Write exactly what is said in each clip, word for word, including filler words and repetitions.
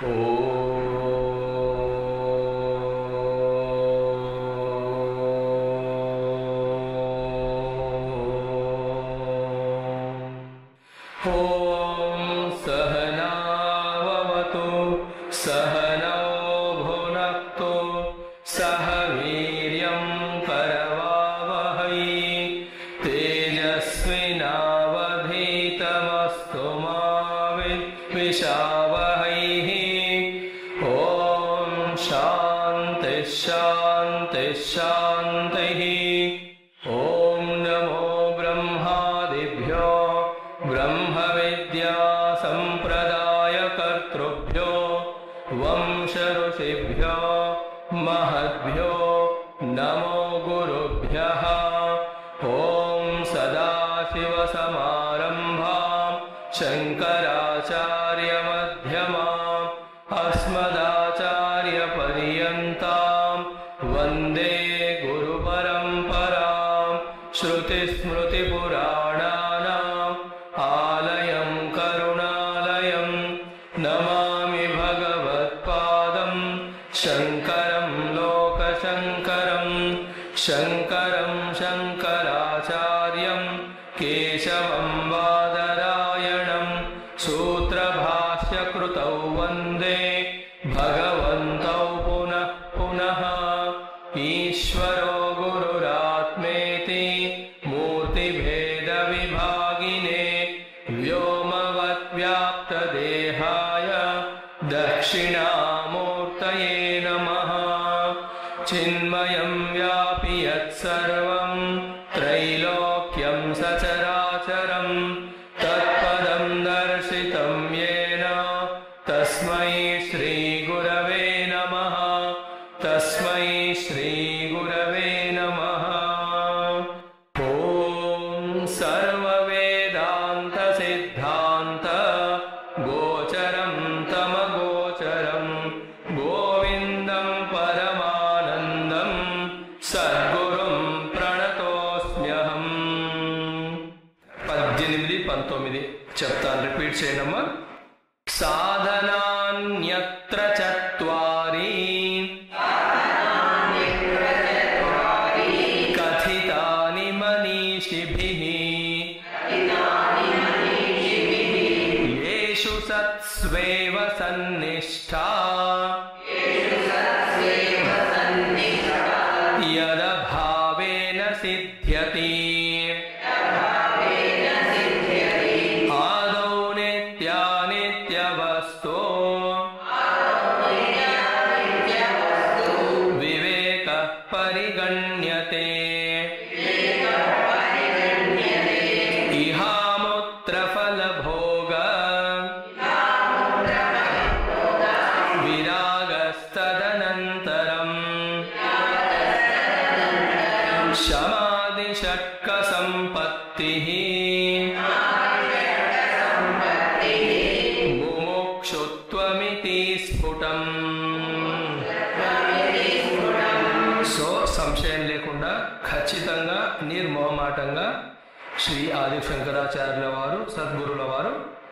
శ్రీ ఆది శంకరాచార్యుల వారు సద్గురుల వారు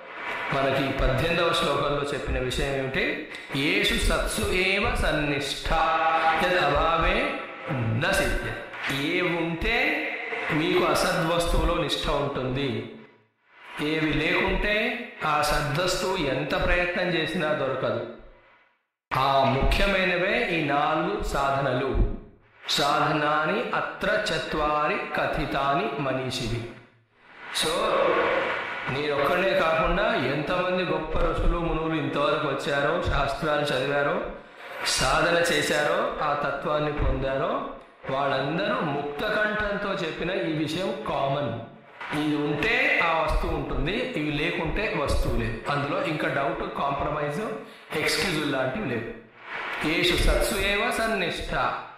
మనకి పద్దెనిమిదవ శ్లోకంలో చెప్పిన విషయం ఏమిటి? యేషు సత్సు ఏవ సన్నిష్ఠ యదభావే న సిద్ధ్యతి. ఏ ఉంటే మీకు అసద్వస్తువులో నిష్ఠ ఉంటుంది, ఏవి లేకుంటే ఆ సద్వస్తువు ఎంత ప్రయత్నం చేసినా దొరకదు. ఆ ముఖ్యమైనవే ఈ నాలుగు సాధనలు. సాధనాని అత్ర చత్వారి కథితాని మనీషివి. సో నేనొక్కడే కాకుండా ఎంతమంది గొప్ప ఋషులు మునువులు ఇంతవరకు వచ్చారో, శాస్త్రాలు చదివారో, సాధన చేశారో, ఆ తత్వాన్ని పొందారో, వాళ్ళందరూ ముక్త కంఠంతో చెప్పిన ఈ విషయం కామన్. ఇది ఉంటే ఆ వస్తువు ఉంటుంది, ఇవి లేకుంటే వస్తువు లేదు. అందులో ఇంకా డౌట్, కాంప్రమైజ్, ఎక్స్క్యూజ్ లాంటివి లేవు. యేషు సత్సు ఏవ సన్నిష్ఠ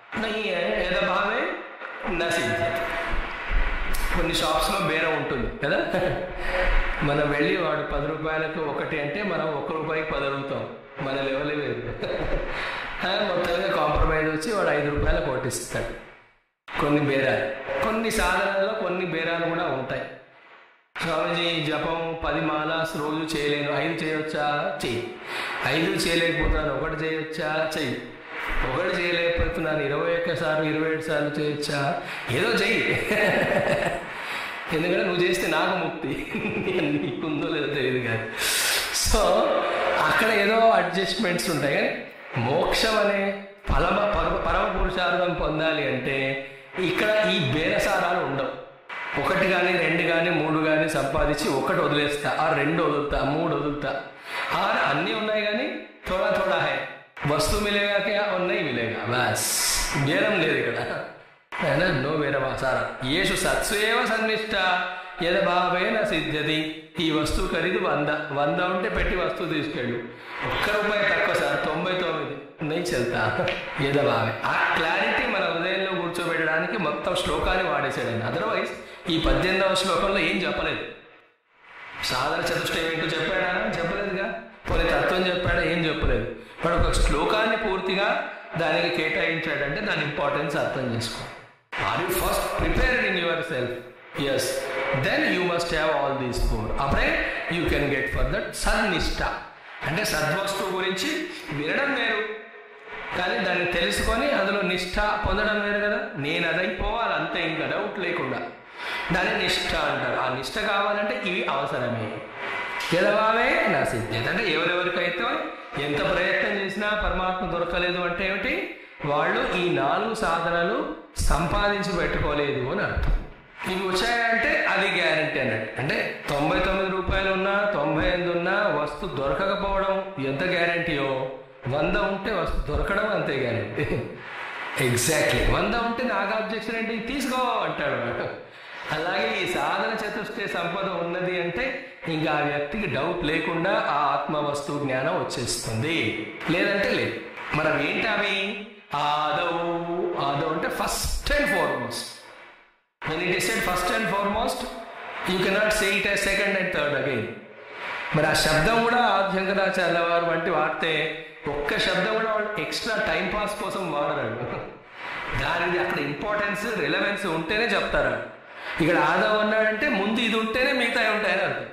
యదభావే న సిద్ధ్యతి. కొన్ని షాప్స్లో బేరం ఉంటుంది కదా, మనం వెళ్ళి వాడు పది రూపాయలకు ఒకటి అంటే మనం ఒక్క రూపాయికి పది అడుగుతాం. మన లెవెల్ వేరు. మొత్తంగా కాంప్రమైజ్ వచ్చి వాడు ఐదు రూపాయలకు కొట్టిస్తాడు. కొన్ని బేరాలు, కొన్ని సాధనలలో కొన్ని బేరాలు కూడా ఉంటాయి. స్వామీజీ జపం పది మాలాస్ రోజు చేయలేను, ఐదు చేయవచ్చా? చెయ్యి. ఐదు చేయలేకపోతున్నాను, ఒకటి చేయొచ్చా? చెయ్యి. ఒకటి చేయలేకపోతున్నాను, ఇరవై ఒక్కసార్లు ఇరవై ఏడు సార్లు చేయొచ్చా? ఏదో చెయ్యి. ఎందుకంటే నువ్వు చేస్తే నాకు ముక్తి, నీకుందో లేదో తెలియదు కానీ. సో అక్కడ ఏదో అడ్జస్ట్మెంట్స్ ఉంటాయి. కానీ మోక్షం అనే పరమ పరమ పురుషార్థం పొందాలి అంటే ఇక్కడ ఈ బేరసారాలు ఉండవు. ఒకటి కానీ రెండు కానీ మూడు కానీ సంపాదించి ఒకటి వదిలేస్తా, ఆ రెండు వదులుతా, మూడు వదులుతా, ఆ అన్నీ ఉన్నాయి కానీ థోడా థోడా హై, వస్తువు మిలేగా క్యా ఉన్నాయి మిలేగా, బస్ బేరం లేదు ఇక్కడ. నో బేరసార. యేషు సత్సు ఏవ సన్నిష్ట యదభావేన సిద్ధ్యతి. ఈ వస్తువు ఖరీదు వంద, వంద ఉంటే పెట్టి వస్తువు తీసుకెళ్ళు. ఒక్క రూపాయి తక్కువ సార్, తొంభై తొమ్మిది నెయ్యి చెల్తా యదభావే. ఆ క్లారిటీ మన హృదయంలో కూర్చోబెట్టడానికి మొత్తం శ్లోకాన్ని వాడేసాడు. అదర్వైజ్ ఈ పద్దెనిమిదవ శ్లోకంలో ఏం చెప్పలేదు. సాధన చతుష్టయం ఏంటో చెప్పాడా? చెప్పలేదుగా. కొన్ని తత్వం చెప్పాడా? ఏం చెప్పలేదు. వాడు ఒక శ్లోకాన్ని పూర్తిగా దానికి కేటాయించాడంటే దాని ఇంపార్టెన్స్ అర్థం చేసుకో. Are you first prepared in yourself? Yes, then you must have all these four. అప్పుడే you can get for that సన్నిష్ట. అంటే సద్వస్తువు గురించి వినడం వేరు, కానీ దాన్ని తెలుసుకొని అందులో నిష్ఠ పొందడం వేరు కదా. నేను అదైపోవాలి అంతే, ఇంకా డౌట్ లేకుండా. దాన్ని నిష్ఠ అంటారు. ఆ నిష్ఠ కావాలంటే ఇవి అవసరమే. యదభావే నా సిద్ధ్యత. అంటే ఎవరెవరికైతే ఎంత ప్రయత్నం చేసినా పరమాత్మ దొరకలేదు అంటే ఏమిటి? వాళ్ళు ఈ నాలుగు సాధనలు సంపాదించి పెట్టుకోలేదు అని అర్థం. ఇవి వచ్చాయంటే అది గ్యారంటీ అన్నట్టు. అంటే తొంభై తొమ్మిది రూపాయలు ఉన్నా తొంభై ఎనిమిది ఉన్నా వస్తువు దొరకకపోవడం ఎంత గ్యారంటీయో, వంద ఉంటే వస్తు దొరకడం అంతే గ్యారంటీ. ఎగ్జాక్ట్లీ. వంద ఉంటే నాకు అబ్జెక్షన్ ఏంటి, తీసుకో అంటాడు. అలాగే ఈ సాధన చతుష్టయ సంపద ఉన్నది అంటే ఇంకా ఆ వ్యక్తికి డౌట్ లేకుండా ఆ ఆత్మ వస్తువు జ్ఞానం వచ్చేస్తుంది. లేదంటే లేదు. మనం ఏంటి అవి? ఆదౌ. ఆదౌ అంటే first and foremost. When it is said first and foremost, you cannot say it as second and third again. మరి ఆ శబ్దం కూడా శంకరాచార్య వారు వంటి వాడితే ఒక్క శబ్దం కూడా వాళ్ళు ఎక్స్ట్రా టైం పాస్ కోసం వాడరాడు. దానికి అక్కడ ఇంపార్టెన్స్ రిలవెన్స్ ఉంటేనే చెప్తారు. ఇక్కడ ఆదవ్ అన్నాడంటే ముందు ఇది ఉంటేనే మిగతా ఉంటాయని అర్థం.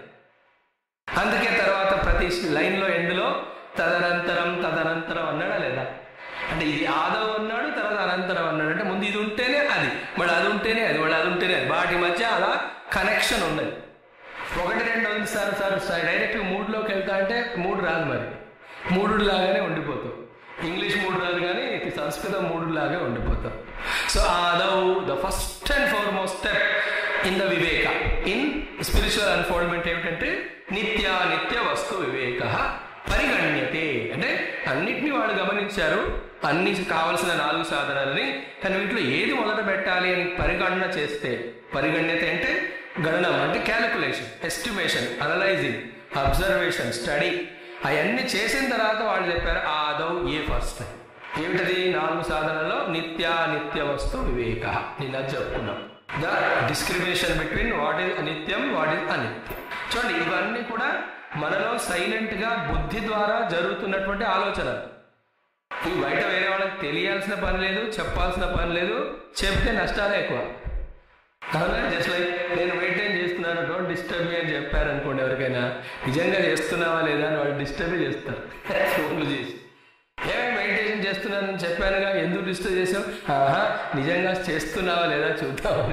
అందుకే తర్వాత ప్రతి లైన్లో ఎండ్లో తదనంతరం తదనంతరం అన్నాడా లేదా? అంటే ఇది ఆదవ్ అన్నాడు, తర్వాత అనంతరం అన్నాడు. అంటే ముందు ఇది ఉంటేనే అది, మళ్ళీ అది ఉంటేనే అది, మళ్ళీ అది ఉంటేనే అది. వాటి మధ్య అలా కనెక్షన్ ఉన్నది. ఒకటి రెండు ఉంది సార్ సార్ డైరెక్ట్గా మూడులోకి వెళ్తా అంటే మూడు రాదు, మరి మూడు లాగానే ఉండిపోతాం. ఇంగ్లీష్ మూడు రాదు కానీ సంస్కృతం మూడు లాగా ఉండిపోతాం. సో ఆదవ్ the first and foremost step in the వివేక, ఇన్ స్పిరిచువల్ అన్ఫోల్డ్మెంట్ ఏమిటంటే నిత్యానిత్య వస్తు వివేక పరిగణ్యతే. అంటే అన్నిటినీ వాళ్ళు గమనించారు, అన్ని కావలసిన నాలుగు సాధనాలని. కానీ వీటిలో ఏది మొదట పెట్టాలి అని పరిగణన చేస్తే, పరిగణ్యత అంటే గణనం అంటే calculation, estimation, analysing, observation, study, అవన్నీ చేసిన తర్వాత వాళ్ళు చెప్పారు ఆదౌ ఏ ఫస్ట్. ఏమిటది? నాలుగు సాధనలో నిత్యానిత్య వస్తు వివేక. నిన్న చెప్పుకున్నాం the discrimination between what is అనిత్యం, వాట్ ఈజ్ అనిత్యం. చూడండి, ఇవన్నీ కూడా మనలో సైలెంట్ గా బుద్ధి ద్వారా జరుగుతున్నటువంటి ఆలోచనలు. ఇవి బయట వేరే వాళ్ళకి తెలియాల్సిన పని లేదు, చెప్పాల్సిన పని లేదు, చెప్తే నష్టాలే ఎక్కువ. అవునా? జస్ట్ లైక్ నేను మెయింటైన్ చేస్తున్నాను, డోంట్ డిస్టర్బ్ మీ అని చెప్పారనుకోండి ఎవరికైనా, నిజంగా చేస్తున్నావా లేదా అని వాళ్ళు డిస్టర్బే చేస్తారు ఫోన్లు చేసి. ఏమైనా మెడిటేషన్ చేస్తున్నానని చెప్పానుగా, ఎందుకు డిస్టర్బ్ చేసావు? ఆహా, నిజంగా చేస్తున్నావా లేదా చూద్దామని.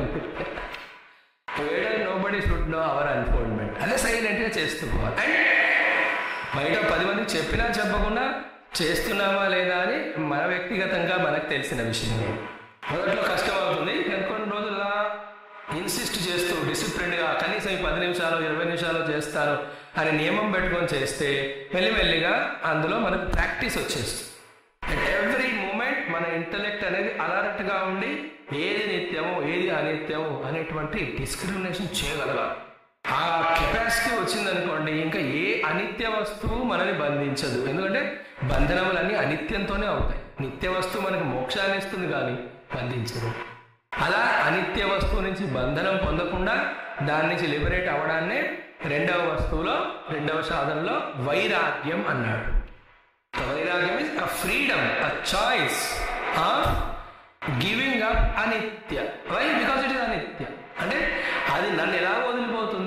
Nobody should know our unfoldment. అదే సైలెంట్గా చేస్తూ పోవాలి. అండ్ బయట పది మందికి చెప్పినా చెప్పకుండా చేస్తున్నామా లేదా అని మన వ్యక్తిగతంగా మనకు తెలిసిన విషయం. మొదట్లో కష్టం అవుతుంది, కొన్ని రోజుల్లో ఇన్సిస్ట్ చేస్తూ డిసిప్లిన్గా కనీసం ఈ పది నిమిషాలు ఇరవై నిమిషాలు చేస్తాను అని నియమం పెట్టుకొని చేస్తే మెల్లిమెల్లిగా అందులో మనకు ప్రాక్టీస్ వచ్చేస్తుంది. అట్ ఎవ్రీ మూమెంట్ మన ఇంటలెక్ట్ అనేది అలర్ట్గా ఉండి ఏది నిత్యము ఏది అనిత్యము అనేటువంటి డిస్క్రిమినేషన్ చేయగలగాలి. ఆ కెపాసిటీ వచ్చిందనుకోండి, ఇంకా ఏ అనిత్య వస్తువు మనని బంధించదు. ఎందుకంటే బంధనములన్నీ అనిత్యంతోనే అవుతాయి. నిత్య వస్తువు మనకు మోక్షాన్ని ఇస్తుంది కానీ బంధించదు. అలా అనిత్య వస్తువు నుంచి బంధనం పొందకుండా దాని నుంచి లిబరేట్ అవ్వడాన్నే రెండవ వస్తువులో రెండవ సాధనలో వైరాగ్యం అన్నాడు. వైరాగ్యం is a freedom, a choice of giving up అనిత్య. వై? బికాస్ ఇట్ ఇస్ అనిత్య. అంటే అది నన్ను ఎలా వదిలిపోతుంది,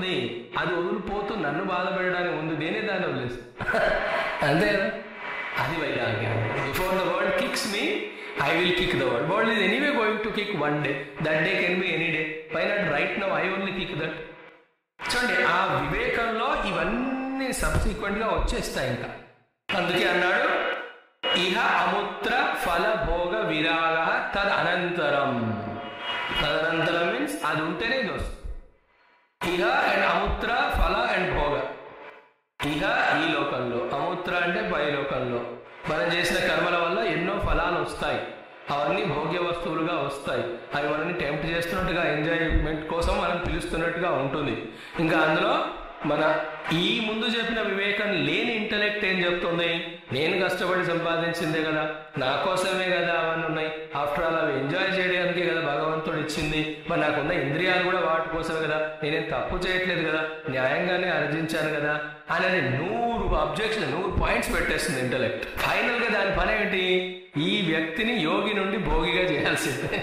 అది వదిలిపోతూ నన్ను బాధ పెట్టడానికి ముందు నేనే దాన్ని వదిలేస్తాను. అంతే కదా, అది వైరాగ్యం. Before the world kicks me I will kick the world. World is anyway going to kick one day, that day can be any day. Why not right now I only kick that. చూడండి, ఆ వివేకంలో ఇవన్నీ subsequent గా వచ్చేస్తాయి ఇంకా. అందుకే అన్నాడు ఇహ అముత్ర ఫల భోగ విరాగ తద్ అనంతరం. తదనంతరం మీన్స్ అది ఉంటేనే ఇది వస్తుంది. ఇహ అండ్ అముత్ర ఫల అండ్ భోగ. ఇహ ఈ లోకంలో, అముత్ర అంటే పై లోకంలో మనం చేసిన కర్మల వల్ల ఎన్నో ఫలాలు వస్తాయి. అవన్నీ భోగ్య వస్తువులుగా వస్తాయి. అవి మనల్ని టెంప్ట్ చేస్తున్నట్టుగా, ఎంజాయ్మెంట్ కోసం మనం పిలుస్తున్నట్టుగా ఉంటుంది. ఇంకా అందులో మన ఈ ముందు చెప్పిన వివేకం లేని ఇంటలెక్ట్ ఏం చెప్తుంది? నేను కష్టపడి సంపాదించిందే కదా, నా కోసమే కదా అవన్నీ ఉన్నాయి, ఆఫ్టర్ ఆల్ అవి ఎంజాయ్ చేయడానికే కదా భగవంతుడు ఇచ్చింది, మరి నాకున్న ఇంద్రియాలు కూడా వాటి కోసమే కదా, నేనేం తప్పు చేయట్లేదు కదా, న్యాయంగానే ఆర్జించాను కదా అనేది నూరు అబ్జెక్షన్, నూరు పాయింట్స్ పెట్టేస్తుంది ఇంటలెక్ట్. ఫైనల్ గా దాని పని ఏంటి? ఈ వ్యక్తిని యోగి నుండి భోగిగా చేయాల్సిందే.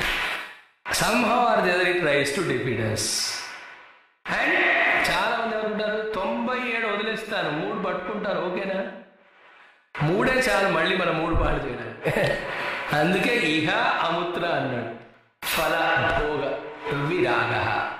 somehow or the other it tries to defeat us. And చాలా మంది ఎవరుంటారు, తొంభై ఏడు వదిలేస్తారు, మూడు పట్టుకుంటారు. ఓకేనా, మూడే చాలు మళ్ళీ మన మూడు పాటు చేయడానికి. అందుకే ఇహ అముత్ర అన్నాడు. ఫల భోగ విరాగ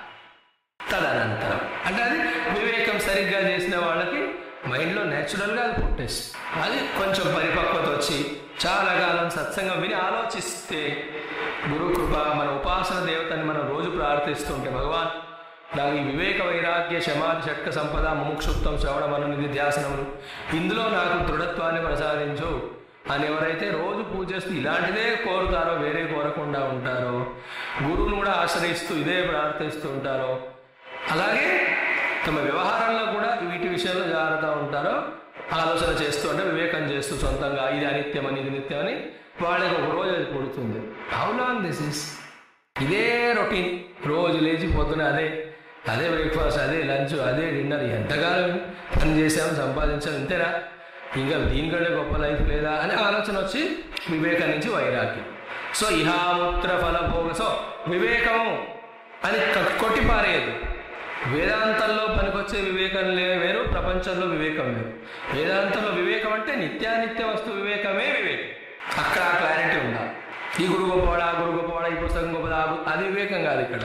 తదనంతరం అంటే అది వివేకం సరిగ్గా చేసిన వాళ్ళకి మైండ్లో న్యాచురల్గా అది పుట్టేస్తుంది. అది కొంచెం పరిపక్వత వచ్చి చాలా కాలం సత్సంగం విని ఆలోచిస్తే, గురు కృప, మన ఉపాసన దేవతని మనం రోజు ప్రార్థిస్తుంటే, భగవాన్ నాకు ఈ వివేక వైరాగ్య శమాధి షట్క సంపద ముముక్షుత్వం శ్రవణ మనోనిధి ధ్యాసనములు ఇందులో నాకు దృఢత్వాన్ని ప్రసాదించు అని ఎవరైతే రోజు పూజ చేస్తూ ఇలాంటిదే కోరుతారో, వేరే కోరకుండా ఉంటారో, గురువును కూడా ఆశ్రయిస్తూ ఇదే ప్రార్థిస్తూ ఉంటారో, అలాగే తమ వ్యవహారంలో కూడా వీటి విషయంలో జాగ్రత్త ఉంటారో, ఆలోచన చేస్తూ అంటే వివేకం చేస్తూ సొంతంగా ఇది అనిత్యమని ఇది నిత్యమని వాళ్ళకి ఒక రోజు అది పుడుతుంది. How long this is? ఇదే రొటీన్, రోజు లేచి పొద్దున అదే అదే బ్రేక్ఫాస్ట్, అదే లంచ్, అదే డిన్నర్, ఎంతకాలం పని చేసాము సంపాదించాము ఇంతేనా, ఇంకా దీనికంటే గొప్ప లైఫ్ లేదా అనే ఆలోచన వచ్చి వివేకం నుంచి వైరాగ్యం. సో ఇహాముత్ర ఫలభోగ. సో వివేకము అని కొట్టిపారేయదు. వేదాంతంలో పనికొచ్చే వివేకం లే వేరు, ప్రపంచంలో వివేకం వేరు. వేదాంతంలో వివేకం అంటే నిత్యానిత్య వస్తు వివేకమే వివేకం. అక్కడ ఆ క్లారిటీ ఉండాలి. ఈ గురు గొప్పవాడా, ఆ గురు గొప్పవాడా, ఈ పుస్తకం గొప్పదా, అది వివేకం కాదు ఇక్కడ.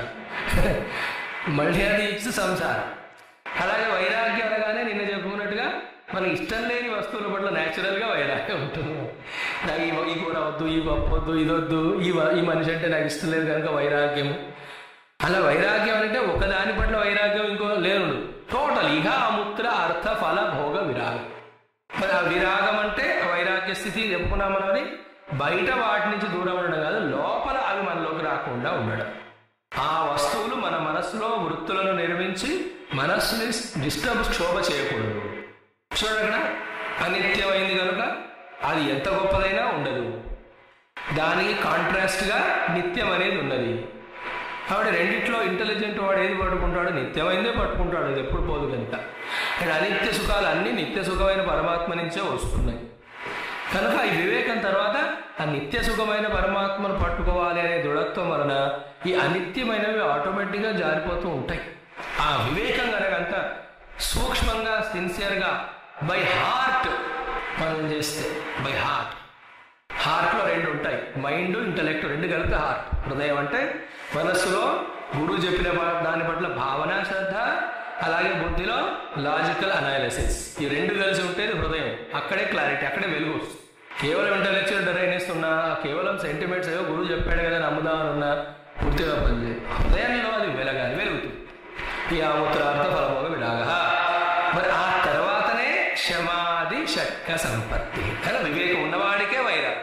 మళ్ళీ అది ఇచ్చి సంసారం. అలాగే వైరాగ్యం అనగానే నిన్న చెప్పుకున్నట్టుగా మనకి ఇష్టం లేని వస్తువుల పట్ల న్యాచురల్గా వైరాగ్యం ఉంటుంది. నాకు ఈ ఈ కూర వద్దు, ఈ పప్పు వద్దు, ఇది వద్దు, ఈ ఈ మనిషి అంటే నాకు ఇష్టం లేదు కనుక వైరాగ్యం. అలా వైరాగ్యం అంటే ఒకదాని పట్ల వైరాగ్యం, ఇంకో లేదు, టోటల్ ఇహ అముత్ర అర్థ ఫల భోగ విరాగం. మరి ఆ విరాగం అంటే వైరాగ్య స్థితి చెప్పుకున్నాం మనం. అది బయట వాటి నుంచి దూరం ఉండడం కాదు, లోపల అవి మనలోకి రాకుండా ఉండడం. ఆ వస్తువులు మన మనస్సులో వృత్తులను నిర్మించి మనస్సుని డిస్టర్బ్, క్షోభ చేయకూడదు. చూడగడ అనిత్యమైంది కనుక అది ఎంత గొప్పదైనా ఉండదు, దానికి కాంట్రాస్ట్గా నిత్యం అనేది ఉన్నది. కాబట్టి రెండిట్లో ఇంటెలిజెంట్ వాడు ఏది పట్టుకుంటాడు? నిత్యమైందే పట్టుకుంటాడు, అది ఎప్పుడు పోదు కనుక. అండ్ అనిత్య సుఖాలు అన్నీ నిత్య సుఖమైన పరమాత్మ నుంచే వస్తున్నాయి కనుక ఈ వివేకం తర్వాత ఆ నిత్య సుఖమైన పరమాత్మను పట్టుకోవాలి అనే దృఢత్వం వలన ఈ అనిత్యమైనవి ఆటోమేటిక్గా జారిపోతూ ఉంటాయి. ఆ వివేకం కనుక సూక్ష్మంగా, సిన్సియర్గా బై హార్ట్ మనం చేస్తే, బై హార్ట్ హార్ట్లో రెండు ఉంటాయి, మైండ్, ఇంటలెక్ట్ రెండు కలిపితే హార్ట్. హృదయం అంటే మనస్సులో గురువు చెప్పిన దాని పట్ల భావన, శ్రద్ధ, అలాగే బుద్ధిలో లాజికల్ అనాలిసిస్, ఈ రెండు కలిసి ఉంటేది హృదయం. అక్కడే క్లారిటీ, అక్కడే వెలుగు వస్తుంది. కేవలం ఇంటలెక్చువల్ డరైనెస్ ఉన్నా, కేవలం సెంటిమెంట్స్ ఏవో గురువు చెప్పాడు కదా నమ్ముదామని ఉన్నా పూర్తిగా పనిచేయదు. హృదయంలో అది వెలగాలి, వెలుగుతుంది. ఈ ఆముత్రార్థ ఫలభోగ విరాగ. మరి ఆ తర్వాతనే శమాధి షట్క సంపత్తి. కానీ వివేకం ఉన్నవాడికే వైరాగ్యం,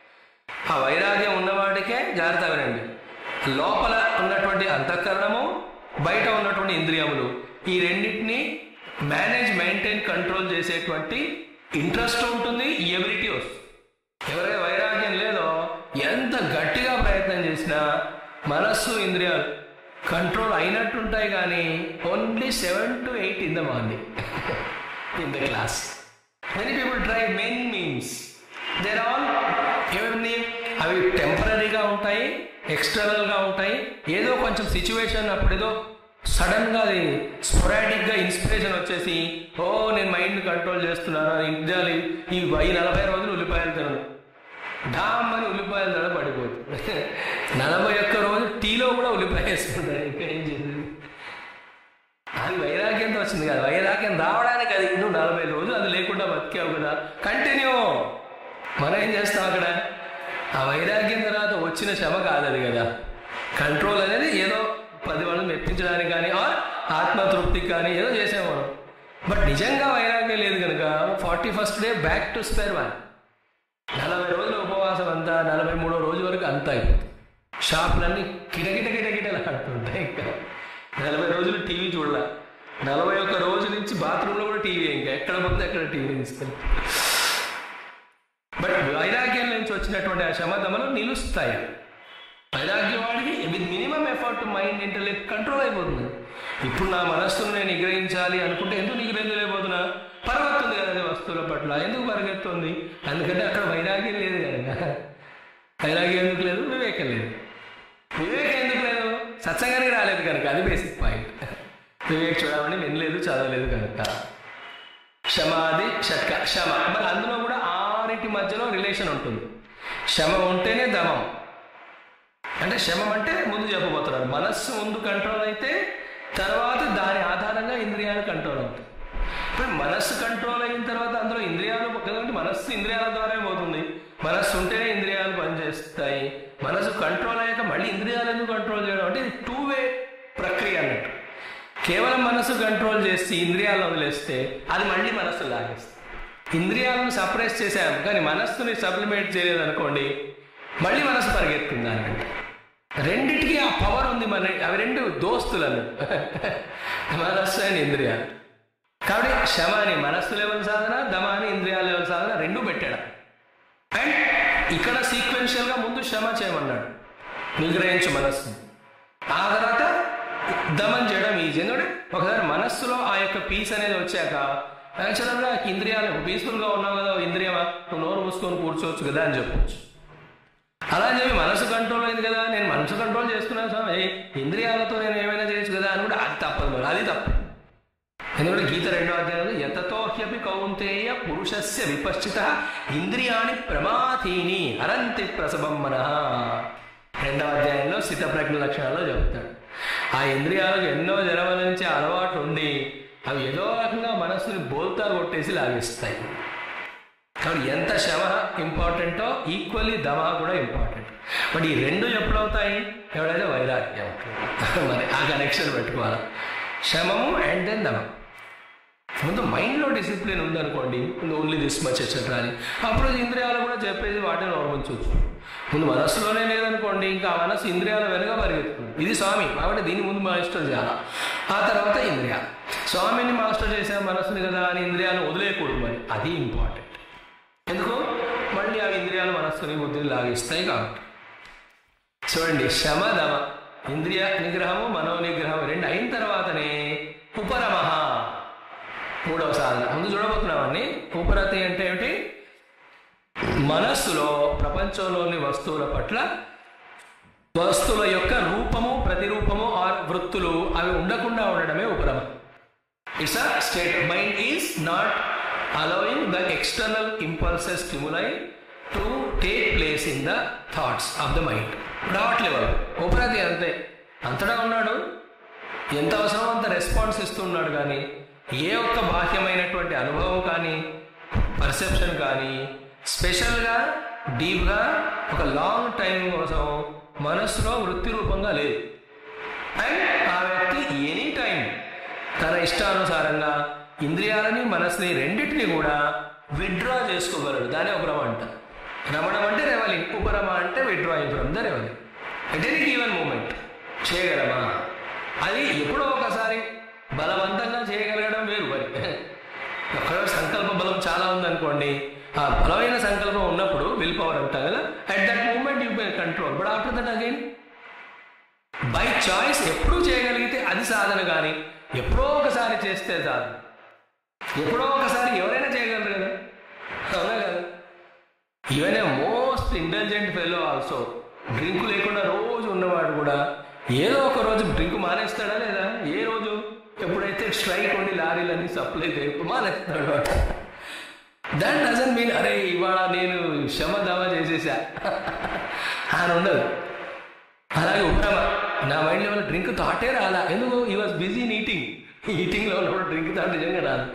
ఆ వైరాగ్యం ఉన్నవాడికే జాగ్రత్త వినండి. లోపల ఉన్నటువంటి అంతఃకరణము, బయట ఉన్నటువంటి ఇంద్రియములు, ఈ రెండింటినీ మేనేజ్, మెయింటైన్, కంట్రోల్ చేసేటువంటి ఇంట్రెస్ట్ ఉంటుంది, ఎబిలిటీ వస్తుంది. ఎవరైతే వైరాగ్యం లేదో ఎంత గట్టిగా ప్రయత్నం చేసినా మనస్సు, ఇంద్రియాలు కంట్రోల్ అయినట్టుంటాయి, కానీ only seven to eight in the morning in the class. Many people try many means, there all ఎవరిని అవి టెంపరీగా ఉంటాయి, ఎక్స్టర్నల్గా ఉంటాయి. ఏదో కొంచెం సిచ్యువేషన్ అప్పుడు ఏదో సడన్గా అది స్పొరాటిక్గా ఇన్స్పిరేషన్ వచ్చేసి ఓ నేను మైండ్ కంట్రోల్ చేస్తున్నాను ఇండియాలి ఈ ఈ నలభై రోజులు ఉల్లిపాయలు తినను డామ్ అని ఉల్లిపాయలు తిన పడిపోతుంది. నలభై ఒక్క రోజు టీలో కూడా ఉల్లిపాయ వేసుకుంటాడు. ఇంకా ఏం చేసింది? అది వైరాగ్యంతో వచ్చింది కదా. వైరాగ్యం రావడానికి అది నువ్వు నలభై రోజులు అది లేకుండా బతికావు కదా, కంటిన్యూ. మనం ఏం చేస్తాం అక్కడ? ఆ వైరాగ్యం తర్వాత వచ్చిన శ్రమ కాదు అది కదా. కంట్రోల్ అనేది ఏదో పది వాళ్ళని మెప్పించడానికి కానీ ఆర్ ఆత్మతృప్తికి కానీ ఏదో చేసాం మనం. బట్ నిజంగా వైరాగ్యం లేదు కనుక forty first day back to square one. నలభై రోజుల ఉపవాసం అంతా నలభై మూడో రోజు వరకు అంతా అయిపోతుంది. షాపులన్నీ కిటకిట కిటకిటలు ఆడుతుంటాయి. ఇంకా నలభై రోజులు టీవీ చూడాల, నలభై ఒక్క రోజు నుంచి బాత్రూంలో కూడా టీవీ, ఇంకా ఎక్కడ పోతే అక్కడ టీవీ తీసుకెళ్ళి. బట్ వైరాగ్యం నుంచి వచ్చినటువంటి ఆ శమదమలు నిలుస్తాయి. వైరాగ్యం వాడికి with minimum effort mind intellect control అయిపోతుంది. ఇప్పుడు నా మనస్సును నేను నిగ్రహించాలి అనుకుంటే ఎందుకు నిగ్రహించలేకపోతున్నా? పరిగెత్తుంది కదా వస్తువుల పట్ల. ఎందుకు పరిగెత్తుంది? అందుకంటే అక్కడ వైరాగ్యం లేదు కనుక. వైరాగ్యం ఎందుకు లేదు? వివేకం లేదు. వివేకం ఎందుకు లేదు? సత్సంగానికి రాలేదు కనుక. అది బేసిక్ పాయింట్. వివేక్ చూడమని వినలేదు, చదవలేదు కనుక. క్షమాది షట్క క్షమ, మరి అందులో కూడా ఆరింటి మధ్యలో రిలేషన్ ఉంటుంది. క్షమ ఉంటేనే దమం. అంటే శమం అంటే ముందు చెప్పబోతున్నారు, మనస్సు ముందు కంట్రోల్ అయితే తర్వాత దాని ఆధారంగా ఇంద్రియాలు కంట్రోల్ అవుతాయి. ఇప్పుడు మనస్సు కంట్రోల్ అయిన తర్వాత అందులో ఇంద్రియాలు కదంటే మనస్సు ఇంద్రియాల ద్వారా పోతుంది. మనస్సు ఉంటేనే ఇంద్రియాలు పనిచేస్తాయి. మనస్సు కంట్రోల్ అయ్యాక మళ్ళీ ఇంద్రియాలు ఎందుకు కంట్రోల్ చేయడం అంటే ఇది టూ వే ప్రక్రియ అన్నట్టు. కేవలం మనస్సు కంట్రోల్ చేసి ఇంద్రియాలను వదిలేస్తే అది మళ్ళీ మనస్సు లాగేస్తుంది. ఇంద్రియాలను సప్రెస్ చేసాము కానీ మనస్సుని సప్లిమెంట్ చేయలేదు అనుకోండి, మళ్ళీ మనసు పరిగెత్తుంది అన్నట్టు. రెండిటికి ఆ పవర్ ఉంది. మన అవి రెండు దోస్తులను మనస్సు అండ్ ఇంద్రియాలు. కాబట్టి క్షమాని మనస్సు లెవెల్ సాధన, దమాని ఇంద్రియాల లెవెల్ సాధన రెండు పెట్టాడు. అండ్ ఇక్కడ సీక్వెన్షియల్గా ముందు క్షమ చేయమన్నాడు, నిగ్రహించు మనస్సు. ఆ తర్వాత దమన్ చేయడం ఈజీ. ఎందుకంటే ఒకసారి మనస్సులో ఆ యొక్క పీస్ అనేది వచ్చాక యాక్చువల్గా ఇంద్రియాలు పీస్ఫుల్గా ఉన్నావు కదా, ఇంద్రియమా నువ్వు నోరు మూసుకొని కూర్చోవచ్చు కదా అని చెప్పవచ్చు. అలా అని చెప్పి మనసు కంట్రోల్ అయింది కదా, నేను మనసు కంట్రోల్ చేసుకున్నాను స్వామి, ఇంద్రియాలతో నేను ఏమైనా చేయొచ్చు కదా అని కూడా అది తప్పదు. అది తప్పు. ఎందుకంటే గీత రెండో అధ్యాయంలో యతతో హ్యపి కౌంతేయ పురుషస్య విపశ్చిత ఇంద్రియాణి ప్రమాథీని హరంతి ప్రసవం మనః. రెండవ అధ్యాయంలో స్థితప్రజ్ఞ లక్షణాల్లో చెప్తాడు. ఆ ఇంద్రియాలకు ఎన్నో జన్మల నుంచి అలవాటు ఉండి అవి ఏదో రకంగా మనస్సుని బోల్తా కొట్టేసి లాగిస్తాయి. కాబట్టి ఎంత శమ ఇంపార్టెంటో ఈక్వల్లీ దమ కూడా ఇంపార్టెంట్. బట్ ఈ రెండు ఎప్పుడవుతాయి? ఎవడైతే వైరాగ్యం ఉంటుంది. మరి ఆ కనెక్షన్ పెట్టుకోవాలి. శమము అండ్ దెన్ దమం. ముందు మైండ్లో డిసిప్లిన్ ఉందనుకోండి, ఓన్లీ దిస్ మచ్ ఎట్సెట్రా అని, అప్పుడు ఇంద్రియాలు కూడా చెప్పేది వాటిని ఓర్మించవచ్చు. ముందు మనస్సులోనే లేదనుకోండి, ఇంకా ఆ మనస్సు ఇంద్రియాల వెనుక పరిగెత్తుతుంది. ఇది స్వామి కాబట్టి దీన్ని ముందు మాస్టర్ చేయాలా, ఆ తర్వాత ఇంద్రియాలు. స్వామిని మాస్టర్ చేసే మనస్సుని కదా అని ఇంద్రియాలు వదిలేయకూడదు. మరి అది ఇంపార్టెంట్. ఎందుకు? మళ్ళీ ఆ ఇంద్రియాలు మనస్సుని బుద్ధిని లాగిస్తాయి కాబట్టి. చూడండి, శమ దమ ఇంద్రియ నిగ్రహము మనో నిగ్రహం రెండు అయిన తర్వాతనే ఉపరమః మూడవ సాధన. ముందు చూడబోతున్నామని. ఉపరతి అంటే ఏమిటి? మనస్సులో ప్రపంచంలోని వస్తువుల పట్ల వస్తువుల యొక్క రూపము, ప్రతిరూపము ఆర్ వృత్తులు అవి ఉండకుండా ఉండడమే ఉపరమ. It's a state. Mind is not allowing the external impulses stimuli to take place in the thoughts of the mind. That level ఉపరతి అంతే. అంతటా ఉన్నాడు, ఎంత అవసరమో అంత రెస్పాన్స్ ఇస్తున్నాడు. కానీ ఏ ఒక్క బాహ్యమైనటువంటి అనుభవం కానీ పర్సెప్షన్ కానీ స్పెషల్గా డీప్గా ఒక లాంగ్ టైం కోసం మనస్సులో వృత్తి రూపంగా లేదు. అండ్ ఆ వ్యక్తి ఎనీ టైం తన ఇష్టానుసారంగా ఇంద్రియాలని మనసుని రెండింటిని కూడా విత్డ్రా చేసుకోగలడు. దానే ఉపరమ అంట. రమణం అంటే రెవలింగ్, ఉపరమ అంటే withdrawing from the revelling at any given moment. చేయగలమా? అది ఎప్పుడో ఒకసారి బలవంతంగా చేయగలగడం వేరు. మరి ఒక్కడ సంకల్ప బలం చాలా ఉందనుకోండి, ఆ బలమైన సంకల్పం ఉన్నప్పుడు విల్ పవర్ అంటాం కదా, at that moment you can control. But after that again by choice ఎప్పుడూ చేయగలిగితే అది సాధన. కానీ ఎప్పుడో ఒకసారి చేస్తే సాధన. ఎప్పుడో ఒకసారి ఎవరైనా చేయగలరు కదా, అవునా కదా? Even a most intelligent fellow also, drink లేకుండా రోజు ఉన్నవాడు కూడా ఏదో ఒక రోజు డ్రింక్ మానేస్తాడా లేదా? ఏ రోజు ఎప్పుడైతే స్ట్రైక్ ఉండి లారీలన్నీ సప్లై చేయకు మానేస్తాడు. దట్ డజంట్ మీన్ అరే ఇవాళ నేను క్షమ దావా చేసేసా అని ఉండదు. అలాగే ఉపరమ నా మైండ్లో ఉన్న డ్రింక్ థాటే రాలా. ఎందుకు? He was busy in eating. ఈటింగ్లో ఉన్నప్పుడు డ్రింక్ థాట్ నిజంగా రాదు.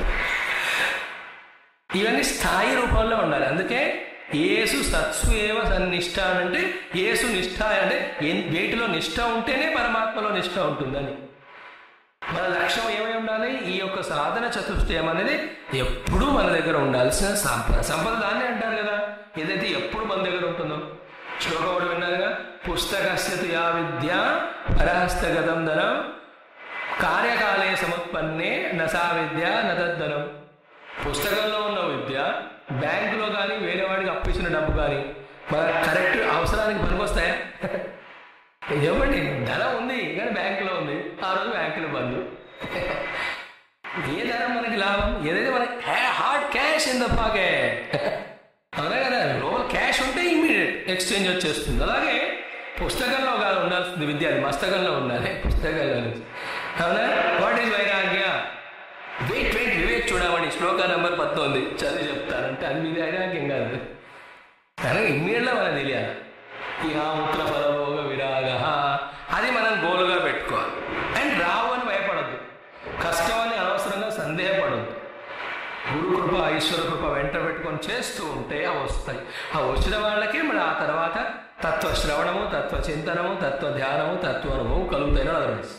ఇవన్నీ స్థాయి రూపంలో ఉండాలి. అందుకే యేసు సత్సు ఏవ సన్నిష్ట అంటే యేసు నిష్ఠ అంటే వేటిలో నిష్ఠ ఉంటేనే పరమాత్మలో నిష్ఠ ఉంటుందని. మన లక్ష్యం ఏమై ఉండాలి? ఈ యొక్క సాధన చతుష్టయం అనేది ఎప్పుడూ మన దగ్గర ఉండాల్సిన సంపద. సంపద దాన్ని అంటారు కదా, ఏదైతే ఎప్పుడు మన దగ్గర ఉంటుందో. శ్లోకం ఒకటి విన్నారుగా, పుస్తకస్యతు యా విద్య పరహస్తగతం ధనం కార్యకాలే సముత్పన్నే నసా విద్య నతద్ధనం. పుస్తకంలో ఉన్న విద్య బ్యాంకులో కానీ వేరే వాడికి అప్పించిన డబ్బు కానీ మన కరెక్ట్ అవసరానికి పనికొస్తాయా? ఏమండి, ధనం ఉంది కానీ బ్యాంకులో ఉంది, ఆ రోజు బ్యాంకులో బంద్. ఏ ధనం మనకి లాభం? ఏదైతే మనకి hard cash in the pocket, అవునా కదా? లోపల క్యాష్ ఉంటే ఇమీడియట్ ఎక్స్చేంజ్ వచ్చేస్తుంది. అలాగే పుస్తకంలో కాదు ఉండాల్సింది విద్య, అది మస్తకంలో ఉండాలి, పుస్తకంలో నుంచి. అవునా? వాట్ ఈజ్ వైరాగ్య? వెయిట్ వెయిట్ వివేక్ చూడమని శ్లోక నెంబర్ పద్దెనిమిది చదివి చెప్తారంటే అది మీ వైరాగ్యం కాదు. అలాగే ఇమ్మీడియట్గా మనకు తెలియాలి. ఇహాముత్ర ఫలభోగ విరాగ, అది మనం గోలుగా పెట్టుకోవాలి. అండ్ రావు అని భయపడద్దు, కష్టం అని అనవసరంగా సందేహపడద్దు. గురు కృప ఈశ్వర కృప వెంట పెట్టుకొని చేస్తూ ఉంటే అవి వస్తాయి. ఆ వచ్చిన వాళ్ళకి మరి ఆ తర్వాత తత్వ శ్రవణము, తత్వ చింతనము, తత్వ ధ్యానము, తత్వ అనుభవం కలుగుతాయని అదర్వైజ్.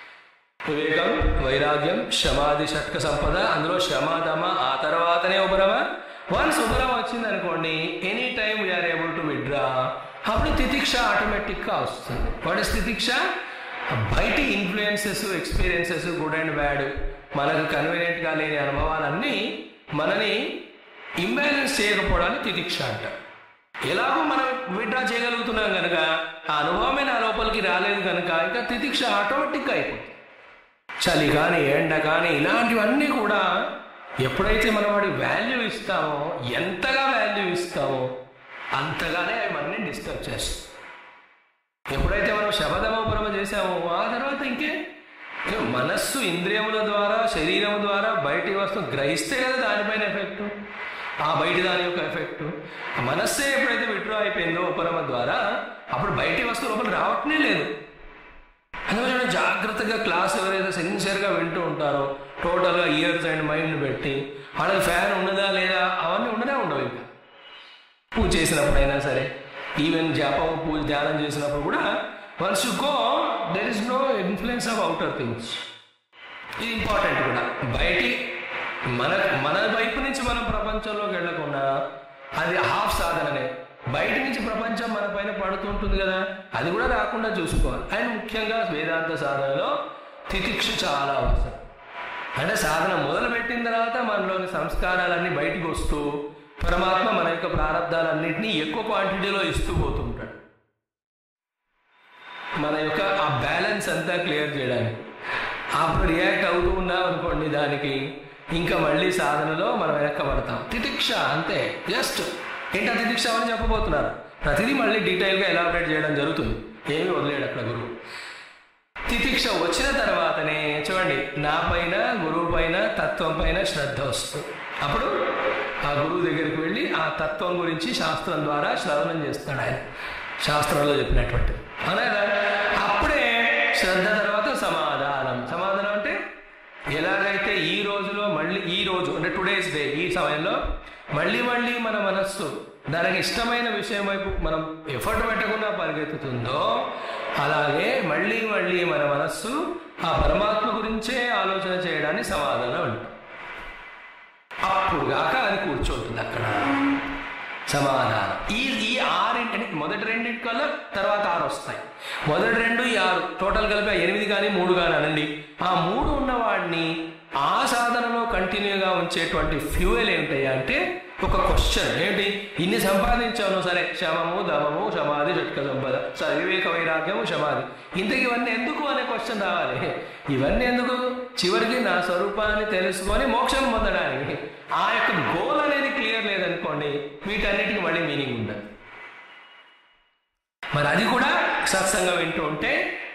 వివేకం, వైరాగ్యం, సమాధి, షట్క సంపద, అందులో శమదమ, ఆ తర్వాతనే ఉపరమ. వన్స్ ఉపరమ వచ్చింది అనుకోండి, any time we are able to withdraw. అప్పుడు తితిక్ష ఆటోమేటిక్గా వస్తుంది. వాట్ ఇస్ తితిక్ష? బయటి influences, experiences, good and bad, మనకు కన్వీనియంట్గా లేని అనుభవాలన్నీ మనని ఇంబ్యాలెన్స్ చేయకపోవడానికి తితిక్ష అంటారు. ఎలాగో మనం విడ్రా చేయగలుగుతున్నాం కనుక, ఆ అనుభవమే నా లోపలికి రాలేదు కనుక ఇంకా తితిక్ష ఆటోమేటిక్గా అయిపోతుంది. చలి కానీ ఎండ కానీ ఇలాంటివన్నీ కూడా ఎప్పుడైతే మనం వాడికి వాల్యూ ఇస్తామో, ఎంతగా వాల్యూ ఇస్తామో అంతగానే అవి మనల్ని డిస్టర్బ్ చేస్తాం. ఎప్పుడైతే మనం శబదమోపరమ చేసామో ఆ తర్వాత ఇంకే మనస్సు ఇంద్రియముల ద్వారా, శరీరం ద్వారా బయటి వస్తువు గ్రహిస్తే కదా దానిపైన ఎఫెక్ట్, ఆ బయటి దాని యొక్క ఎఫెక్ట్. మనస్సే ఎప్పుడైతే విడ్రా అయిపోయిందో ఉపరమ ద్వారా, అప్పుడు బయటి వస్తువు లోపల రావటమే లేదు. అందువల్ల జాగ్రత్తగా క్లాస్ ఎవరైతే సిన్సియర్గా వింటూ ఉంటారో, టోటల్గా ఇయర్స్ అండ్ మైండ్ పెట్టి వాళ్ళకి ఫ్యాన్ ఉన్నదా లేదా అవన్నీ ఉండనే ఉండవు. ఇంకా పూజ చేసినప్పుడైనా సరే, ఈవెన్ జపం, పూజ, ధ్యానం చేసినప్పుడు కూడా once you go there is no influence of outer things. ఇది ఇంపార్టెంట్ కూడా. బయటి మన మన వైపు నుంచి మనం ప్రపంచంలోకి వెళ్ళకుండా అది హాఫ్ సాధననే. బయట నుంచి ప్రపంచం మన పైన పడుతుంటుంది కదా, అది కూడా రాకుండా చూసుకోవాలి. అండ్ ముఖ్యంగా వేదాంత సాధనలో తితిక్ష చాలా అవసరం. అంటే సాధన మొదలు పెట్టిన తర్వాత మనలోని సంస్కారాలన్నీ బయటికి వస్తూ పరమాత్మ మన యొక్క ప్రారంధాలన్నింటినీ ఎక్కువ క్వాంటిటీలో ఇస్తూ పోతుంటాడు. మన యొక్క ఆ బ్యాలెన్స్ అంతా క్లియర్ చేయడానికి. అప్పుడు రియాక్ట్ అవుతూ ఉన్నాం అనుకోండి దానికి, ఇంకా మళ్ళీ సాధనలో మనం వెనక్కబడతాం. తితిక్ష అంతే. జస్ట్ ఏంటో తితిక్ష అని చెప్పబోతున్నారు. ప్రతిదీ మళ్ళీ డీటెయిల్గా ఎలాబరేట్ చేయడం జరుగుతుంది, ఏమీ వదిలేడు అక్కడ గురువు. తితిక్ష వచ్చిన తర్వాతనే చూడండి, నా పైన, గురువు పైన, తత్వం పైన శ్రద్ధ వస్తుంది. అప్పుడు ఆ గురువు దగ్గరికి వెళ్ళి ఆ తత్వం గురించి శాస్త్రం ద్వారా శ్రవణం చేస్తాడు ఆయన, శాస్త్రంలో చెప్పినటువంటి. అనగా అప్పుడే శ్రద్ధ తర్వాత సమాధానం. సమాధానం అంటే ఎలాగైతే ఈ రోజులో మళ్ళీ ఈ రోజు అంటే టుడేస్ డే, ఈ సమయంలో మళ్ళీ మళ్ళీ మన మనస్సు దానికి ఇష్టమైన విషయం వైపు మనం ఎఫర్ట్ పెట్టకుండా పరిగెత్తుతుందో, అలాగే మళ్ళీ మళ్ళీ మన మనస్సు ఆ పరమాత్మ గురించే ఆలోచన చేయడాన్ని సమాధానం అంటారు. అప్పుడు కాక అది కూర్చోంటుంది అక్కడ సమాధానం. ఈ ఈ ఆరింటి మొదటి రెండింటి కల్లా తర్వాత ఆరు వస్తాయి. మొదటి రెండు ఈ ఆరు టోటల్ కలిపి ఎనిమిది కానీ మూడు కానీ అనండి. ఆ మూడు ఉన్నవాడిని ఆ సాధనలో కంటిన్యూగా ఉంచేటువంటి ఫ్యూయల్ ఏంటయ్యా అంటే ఒక క్వశ్చన్ ఏంటి, ఇన్ని సంపాదించాను సరే, శమము, దమము, సమాధి, షట్క సంపద, సరే వివేక, వైరాగ్యము, సమాధి, ఇంతకు ఇవన్నీ ఎందుకు అనే క్వశ్చన్ రావాలి. ఇవన్నీ ఎందుకు? చివరికి నా స్వరూపాన్ని తెలుసుకొని మోక్షం పొందడానికి. ఆ యొక్క గోల్ అనేది క్లియర్ లేదనుకోండి, వీటన్నిటికీ మళ్ళీ మీనింగ్ ఉండదు. మరి అది కూడా సత్సంగం వింటూ ఉంటే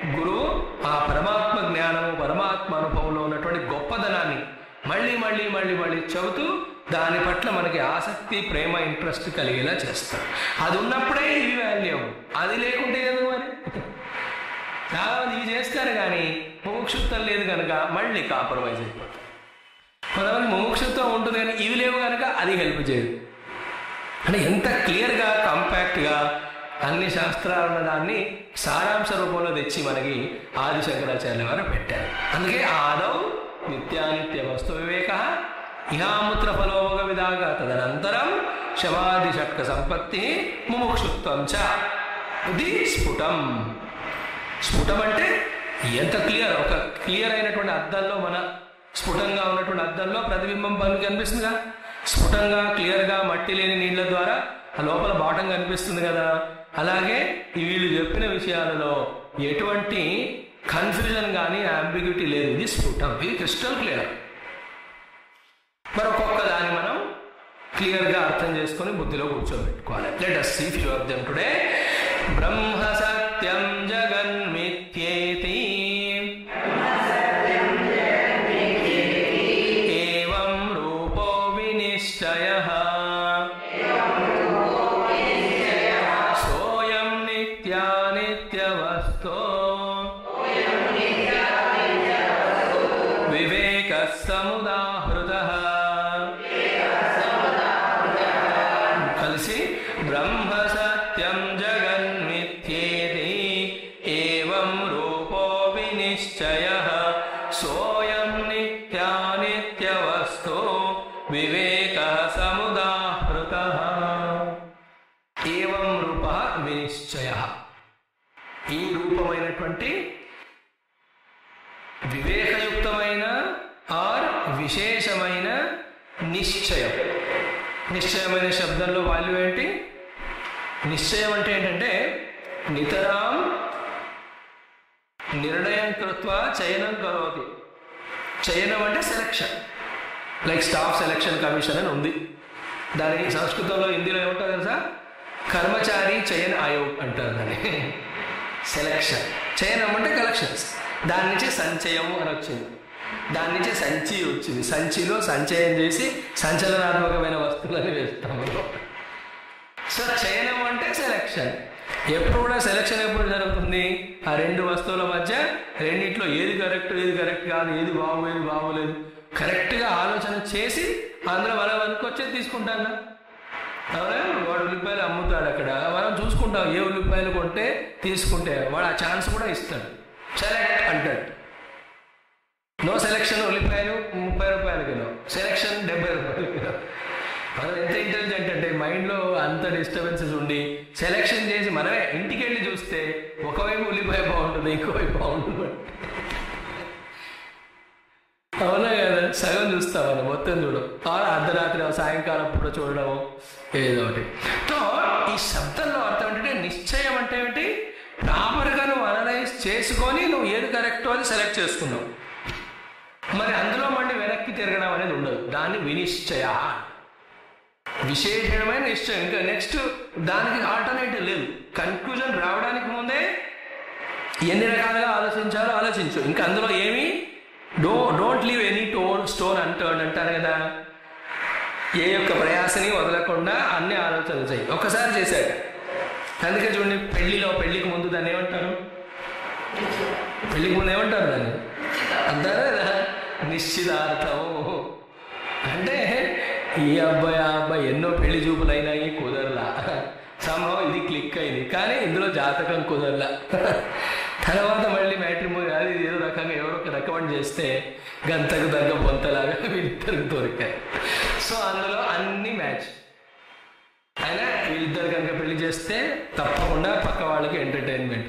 గురువు ఆ పరమాత్మ జ్ఞానము పరమాత్మ అనుభవంలో ఉన్నటువంటి గొప్పదనాన్ని మళ్ళీ మళ్ళీ మళ్ళీ మళ్ళీ చెబుతూ దాని పట్ల మనకి ఆసక్తి ప్రేమ ఇంట్రెస్ట్ కలిగేలా చేస్తారు. అది ఉన్నప్పుడే ఇది వాల్యూ, అది లేకుంటే ఏదో మరి చాలా మంది ఇవి చేస్తారు కానీ ముముక్షుత్వం లేదు కనుక మళ్ళీ కాంప్రమైజ్ అయిపోతారు. కొంతమంది ముముక్షుత్వం ఉంటుంది కానీ ఇవి లేవు కనుక అది హెల్ప్ చేయదు. అంటే ఎంత క్లియర్గా కాంపాక్ట్గా అన్ని శాస్త్రాలు ఉన్న దాన్ని సారాంశ రూపంలో తెచ్చి మనకి ఆది శంకరాచార్యుల వారు పెట్టారు. అందుకే ఆదౌ నిత్యానిత్య వస్తు వివేక ఇహాముత్ర ఫలోభోగ విధాగా తదనంతరం శమాది షట్క సంపత్తి ముముక్షుత్వం చ. ఇది స్ఫుటం. స్ఫుటం అంటే ఎంత క్లియర్, ఒక క్లియర్ అయినటువంటి అద్దంలో మన స్ఫుటంగా ఉన్నటువంటి అద్దంలో ప్రతిబింబం పనికి కనిపిస్తుందిగా. స్ఫుటంగా క్లియర్గా మట్టి లేని నీళ్ల ద్వారా ఆ లోపల బాటం కనిపిస్తుంది కదా. అలాగే వీళ్ళు చెప్పిన విషయాలలో ఎటువంటి కన్ఫ్యూజన్ కానీ అంబిగ్యూటీ లేదు. ఇది స్ఫుటం, ఇది క్రిస్టల్ క్లియర్. మరి ఒక్కొక్క దాన్ని మనం క్లియర్గా అర్థం చేసుకొని బుద్ధిలో కూర్చోబెట్టుకోవాలి. Let us see few of them today. బ్రహ్మ సత్యం జగన్మిథ్యేతి ఏవం రూపో వినిశ్చయః సోయం నిత్యానిత్యవస్తో వివేకః సముదాహృతః. కలిసి బ్రహ్మ సత్యం జగన్మిథ్యేతి ఏవం రూపో వినిశ్చయః సోయం నిత్యానిత్యవస్తు వివేకః సముదాహృతః. ఏవం రూప వినిశ్చయః. ఈ రూపమైనటువంటి వివేకయుక్తమైన ఆర్ విశేషమైన నిశ్చయం. నిశ్చయమైన శబ్దంలో వాల్యూ ఏంటి? నిశ్చయం అంటే ఏంటంటే నితరాం నిర్ణయం కృత్వా చయనం కరోతి. చయనం అంటే selection, like staff selection commission అని ఉంది. దానికి సంస్కృతంలో హిందీలో ఏమంటారు తెలుసా? కర్మచారి చయన్ ఆయోగ్ అంటారు దాన్ని. సెలక్షన్, చయనం అంటే కలెక్షన్స్. దాని నుంచి సంచయము అని వచ్చింది, దాని నుంచి సంచి వచ్చింది. సంచిలో సంచయం చేసి సంచలనాత్మకమైన వస్తువులని వేస్తాము. సో చయనం అంటే సెలక్షన్. ఎప్పుడు కూడా సెలక్షన్ ఎప్పుడు జరుగుతుంది? ఆ రెండు వస్తువుల మధ్య రెండిట్లో ఏది కరెక్ట్ ఏది కరెక్ట్ కాదు, ఏది బాగు ఏది బాగోలేదు కరెక్ట్గా ఆలోచన చేసి అందులో మనం అనుకొచ్చేది తీసుకుంటాం. అవునా? వాడు ఉల్లిపాయలు అమ్ముతాడు, అక్కడ మనం చూసుకుంటాం ఏ ఉల్లిపాయలు కొంటే తీసుకుంటే వాడు ఆ ఛాన్స్ కూడా ఇస్తాడు. సెలెక్ట్ అంటాడు. నో సెలెక్షన్ ఉల్లిపాయలు ముప్పై రూపాయలు కిలో, సెలెక్షన్ డెబ్బై రూపాయలు కిలో. మనం ఎంత ఇంటెలిజెంట్ అంటే మైండ్లో అంత డిస్టర్బెన్సెస్ ఉండి సెలెక్షన్ చేసి మనమే ఇంటికి వెళ్ళి చూస్తే ఒకవైపు ఉల్లిపాయ బాగుంటుంది, ఇంకోవైపు బాగుంటుంది. అవునా కదా? సగం చూస్తాం మనం, మొత్తం చూడం. అర్ధరాత్రి సాయంకాలం పూట చూడడము ఏదో ఒకటి. సో ఈ శబ్దంలో అర్థం ఏంటంటే నిశ్చయం అంటే ఏంటి? ప్రాపర్గా నువ్వు అనలైజ్ చేసుకొని నువ్వు ఏది కరెక్టో అది సెలెక్ట్ చేసుకున్నావు. మరి అందులో మళ్ళీ వెనక్కి తిరగడం అనేది ఉండదు. దాన్ని వినిశ్చయ, విశేషమైన నిశ్చయం. ఇంకా నెక్స్ట్ దానికి ఆల్టర్నేటివ్ లేదు. కన్క్లూజన్ రావడానికి ముందే ఎన్ని రకాలుగా ఆలోచించాలో ఆలోచించు. ఇంకా అందులో ఏమి do don't leave any tone stone unturned అంటారు కదా. ఏ యొక్క ప్రయాసని వదలకుండా అన్ని ఆలోచనలు చేయి. ఒక్కసారి చేశాక అందుకే చూడండి, పెళ్లిలో పెళ్లికి ముందు దాన్ని ఏమంటారు? పెళ్లికి ముందు ఏమంటారు దాన్ని? అంటారా కదా, నిశ్చితార్థము. అంటే ఈ అబ్బాయి ఆ అబ్బాయి ఎన్నో పెళ్లి చూపులు అయినాయి, కుదరలా. సంభవం ఇది క్లిక్ అయింది, కానీ ఇందులో జాతకం కుదరలా. తర్వాత మళ్ళీ మ్యాట్రిమోని అది ఏదో రకంగా ఎవరో రికమెండ్ చేస్తే గంతకు దగ్గ బొంతలాగా వీళ్ళిద్దరికి దొరికారు. సో అందులో అన్ని మ్యాచ్ అయినా వీళ్ళిద్దరు కనుక పెళ్లి చేస్తే తప్పకుండా పక్క వాళ్ళకి entertainment,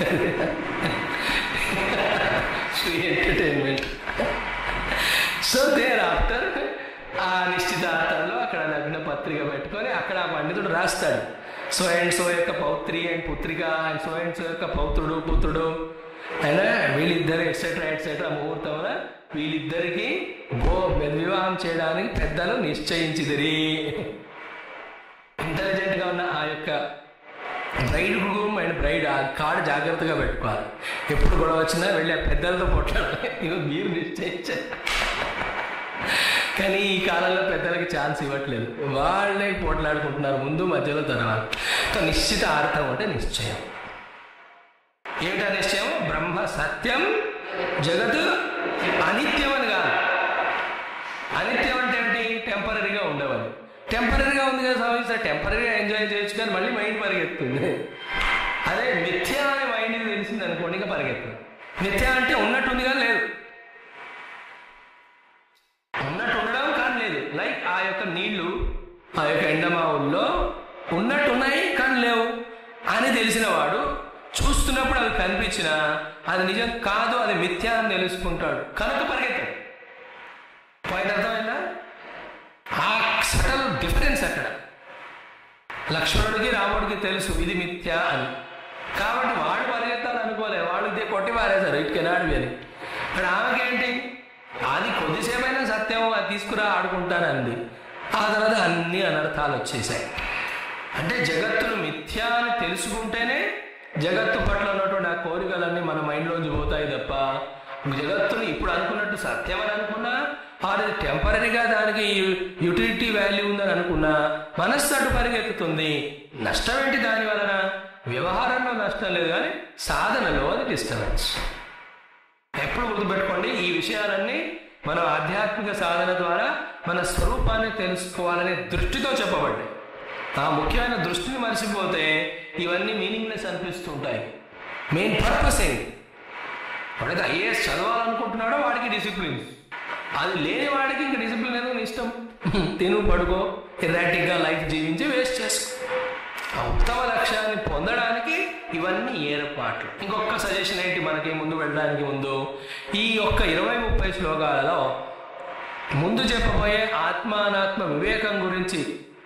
free entertainment. So thereafter ఆ నిశ్చితార్థంలో అక్కడ లగ్న పత్రిక పెట్టుకొని అక్కడ ఆ పండితుడు రాస్తాడు, సో అండ్ సో యొక్క పౌత్రి అండ్ పుత్రిక అండ్ సో అండ్ సో యొక్క పౌత్రుడు పుత్రుడు అయినా వీళ్ళిద్దరు ఎట్సెట్రా ఎట్సెట్రా ముహూర్తంలో వీళ్ళిద్దరికి గో వివాహం చేయడానికి పెద్దలు నిశ్చయించిదిరి. ఇంటెలిజెంట్గా ఉన్న ఆ యొక్క బ్రైడ్ గ్రూమ్ అండ్ బ్రైడ్ ఆ కార్డు జాగ్రత్తగా పెట్టుకోవాలి. ఎప్పుడు గొడవ వచ్చినా వెళ్ళి ఆ పెద్దలతో పోట్లాడాలి. ఇవి మీరు నిశ్చయించారు. కానీ ఈ కాలంలో పెద్దలకి ఛాన్స్ ఇవ్వట్లేదు, వాళ్ళే పోట్లాడుకుంటున్నారు ముందు మధ్యలో తర్వాత. నిశ్చిత అర్థం అంటే నిశ్చయం. ఏమిటా నిశ్చయం? బ్రహ్మ సత్యం, జగత్ అనిత్యం అని కాదు. అనిత్యం అంటే ఏంటి? టెంపరీగా ఉండేవాళ్ళు. టెంపరీగా ఉంది కదా స్వామి, సార్ టెంపరీగా ఎంజాయ్ చేయొచ్చు కానీ మళ్ళీ మైండ్ పరిగెత్తుంది. అదే మిథ్య అనే మైండ్కి తెలిసింది అనుకోండి, ఇంకా పరిగెత్తుంది. మిథ్య అంటే ఉన్నట్టుంది కానీ లేదు, ఉన్నట్టు ఉండడం కానీ లేదు. లైక్ ఆ యొక్క నీళ్లు ఆ యొక్క ఎండమావుల్లో ఉన్నట్టున్నాయి కానీ లేవు అని తెలిసిన వాడు చూస్తున్నప్పుడు అది కనిపించినా అది నిజం కాదు, అది మిథ్య అని తెలుసుకుంటాడు కనుక పరిగెత్తాడు. పాయింట్ అర్థమైందా? ఆ సటల్ డిఫరెన్స్ అక్కడ. లక్ష్మణుడికి రాముడికి తెలుసు ఇది మిథ్య అని, కాబట్టి వాడు పరిగెత్తాలి అనుకోలే, వాడు ఇదే కొట్టి పారేశారు ఇటు కెనాడు అని. అక్కడ ఆమెకేంటి? అది కొద్దిసేపైనా సత్యం, అది తీసుకురా ఆడుకుంటానంది. ఆ తర్వాత అన్ని అనర్థాలు వచ్చేసాయి. అంటే జగత్తును మిథ్య అని తెలుసుకుంటేనే జగత్తు పట్ల ఉన్నటువంటి ఆ కోరికలన్నీ మన మైండ్లోంచి పోతాయి తప్ప, జగత్తుని ఇప్పుడు అనుకున్నట్టు సత్యం అని అనుకున్నా, అది టెంపరీగా దానికి యూటిలిటీ వాల్యూ ఉందని అనుకున్నా మనస్సు అటు పరిగెత్తుతుంది. నష్టం ఏంటి దాని వలన? వ్యవహారంలో నష్టం లేదు కానీ సాధనలో అది డిస్టర్బెన్స్. ఎప్పుడు గుర్తుపెట్టుకోండి, ఈ విషయాలన్నీ మనం ఆధ్యాత్మిక సాధన ద్వారా మన స్వరూపాన్ని తెలుసుకోవాలనే దృష్టితో చెప్పబడ్డాయి. ఆ ముఖ్యమైన దృష్టిని మర్చిపోతే ఇవన్నీ మీనింగ్లెస్ అనిపిస్తుంటాయి. మెయిన్ పర్పస్ ఏంటి? వాడికి ఐఏఎస్ చదవాలనుకుంటున్నాడో వాడికి డిసిప్లిన్, అది లేని వాడికి ఇంక డిసిప్లిన్ ఏదో ఇష్టం, తిను పడుకో ఎరాటిక్గా లైఫ్ జీవించి వేస్ట్ చేసుకో. ఉత్తమ లక్ష్యాన్ని పొందడానికి ఇవన్నీ ఏర్పాట్లు. ఇంకొక సజెషన్ ఏంటి మనకి ముందు వెళ్ళడానికి ముందు, ఈ యొక్క ఇరవై ముప్పై శ్లోకాలలో ముందు చెప్పబోయే ఆత్మానాత్మ వివేకం గురించి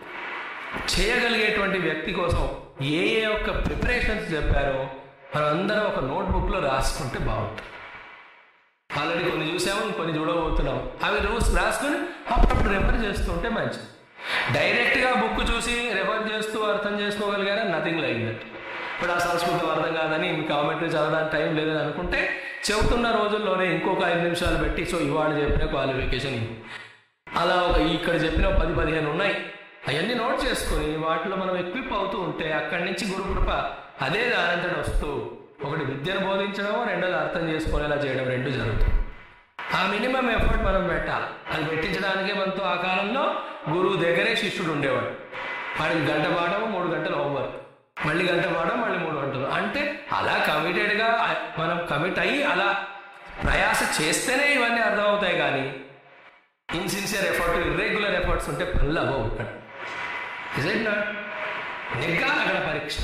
చేయగలిగేటువంటి వ్యక్తి కోసం ఏ ఏ యొక్క ప్రిపరేషన్స్ చెప్పారో మనం అందరం ఒక నోట్బుక్లో రాసుకుంటే బాగుంటుంది. ఆల్రెడీ కొన్ని చూసాము, కొన్ని చూడబోతున్నాం. అవి రోజు రాసుకొని అప్పుడప్పుడు రెఫర్ చేస్తుంటే మంచిది. డైరెక్ట్గా బుక్ చూసి రెఫర్ చేస్తూ అర్థం చేసుకోగలిగారా? Nothing like that. ఇప్పుడు ఆ సంస్కృతం అర్థం కాదని మీ కామెంటరీ చదవడానికి టైం లేదని అనుకుంటే చెబుతున్న రోజుల్లోనే ఇంకొక ఐదు నిమిషాలు పెట్టి సో ఇవాళ చెప్పిన క్వాలిఫికేషన్ ఇది, అలా ఒక ఇక్కడ చెప్పిన పది పదిహేను ఉన్నాయి, అవన్నీ నోట్ చేసుకొని వాటిలో మనం ఎక్విప్ అవుతూ ఉంటే అక్కడి నుంచి గురుకృప అదే దానంతటి వస్తూ ఒకటి విద్యను బోధించడం, రెండోది అర్థం చేసుకునేలా చేయడం, రెండు జరుగుతుంది. ఆ మినిమం ఎఫర్ట్ మనం పెట్టాలి. అది పెట్టించడానికే మనతో ఆ కాలంలో గురువు దగ్గరే శిష్యుడు ఉండేవాడు. వాడికి గంట పాఠం, మూడు గంటలు హోంవర్క్, మళ్ళీ గంట పాఠం, మళ్ళీ మూడు గంటలు. అంటే అలా కమిటెడ్గా మనం కమిట్ అయ్యి అలా ప్రయాస చేస్తేనే ఇవన్నీ అర్థమవుతాయి. కానీ ఇన్సిన్సియర్ ఎఫర్ట్, ఇర్రెగ్యులర్ ఎఫర్ట్స్ ఉంటే పనులు అవ్వవు. ఇక్కడ ఇజ్ ఇట్ నాట్? నెగ్గాలి అక్కడ పరీక్ష.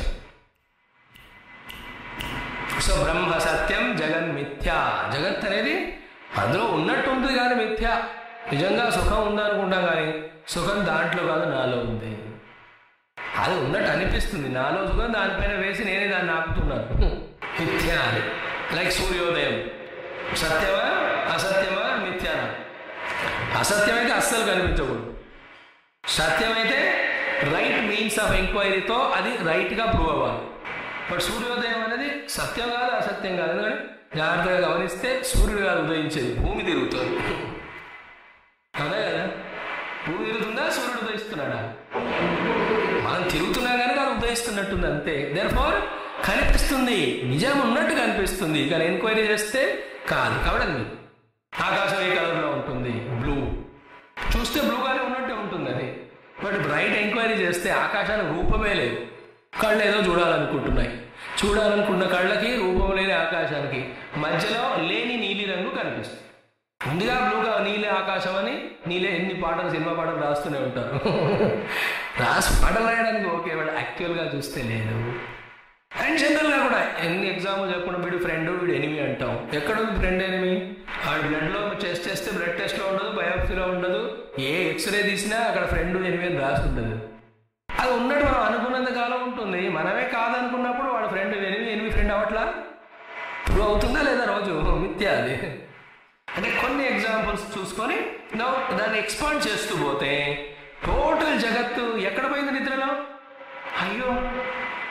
సో బ్రహ్మ సత్యం, జగన్ మిథ్య. జగత్ అనేది అందులో ఉన్నట్టు ఉంటుంది కానీ మిథ్య. నిజంగా సుఖం ఉందనుకుంటాం కానీ సుఖం దాంట్లో కాదు, నాలో ఉంది. అది ఉన్నట్టు అనిపిస్తుంది, నాలో సుఖం దానిపైన వేసి నేనే దాన్ని ఆపుతున్నాను. మిథ్య అని. లైక్ సూర్యోదయం సత్యమా అసత్యమా? మిథ్యానా? అసత్యమైతే అస్సలు కనిపించకూడదు, సత్యమైతే రైట్ మీన్స్ ఆఫ్ ఎంక్వైరీతో అది రైట్గా ప్రూవ్ అవ్వాలి. బట్ సూర్యోదయం అనేది సత్యం కాదు, అసత్యం కాదు. ఎందుకంటే జాగ్రత్తగా గమనిస్తే సూర్యుడు కాదు ఉదయించేది, భూమి తిరుగుతుంది. అదే కదా, భూమి తిరుగుతుందా, సూర్యుడు ఉదయిస్తున్నాడా? మనం తిరుగుతున్నా కనుక అది ఉదయిస్తున్నట్టుంది అంతే. దేర్ఫోర్ కనిపిస్తుంది, నిజం ఉన్నట్టు కనిపిస్తుంది, కానీ ఎంక్వైరీ చేస్తే కాదు. కాబట్టి అది ఆకాశం ఏ కలర్లో ఉంటుంది? బ్లూ. చూస్తే బ్లూగానే ఉన్నట్టే ఉంటుంది అది. బట్ బ్రైట్ ఎంక్వైరీ చేస్తే ఆకాశానికి రూపమే లేదు, కళ్ళు ఏదో చూడాలనుకుంటున్నాయి. చూడాలనుకున్న కళ్ళకి రూపం లేని ఆకాశానికి మధ్యలో లేని నీలి రంగు కనిపిస్తుంది. ముందుగా బ్లూగా నీలి ఆకాశం అని నీలే ఎన్ని పాటలు, సినిమా పాటలు రాస్తూనే ఉంటారు. రాసి పాటలు రాయడానికి ఓకే, బట్ యాక్చువల్గా చూస్తే లేదు. అండ్ జనరల్గా కూడా ఎన్ని ఎగ్జాంపుల్ చెప్పకుండా వీడు ఫ్రెండ్, వీడు ఎనిమి అంటాం. ఎక్కడ ఉంది ఫ్రెండ్ ఎనిమి? వాడు బ్లడ్లో టెస్ట్ చేస్తే బ్లడ్ టెస్ట్లో ఉండదు, బయోప్సీలో ఉండదు, ఏ ఎక్స్రే తీసినా అక్కడ ఫ్రెండ్ ఎనిమి అని రాసి ఉండదు. అది ఉన్నట్టు మనం అనుకున్నంత కాలం ఉంటుంది. మనమే కాదనుకున్నప్పుడు వాడు ఫ్రెండ్ ఎనిమి ఎనిమి ఫ్రెండ్ అవట్లా ప్రూవ్ అవుతుందా లేదా? రోజు మిథ్య అది. అంటే కొన్ని ఎగ్జాంపుల్స్ చూసుకొని దాన్ని ఎక్స్పాండ్ చేస్తూ పోతే టోటల్ జగత్తు ఎక్కడ పోయింది? నిద్రలో. అయ్యో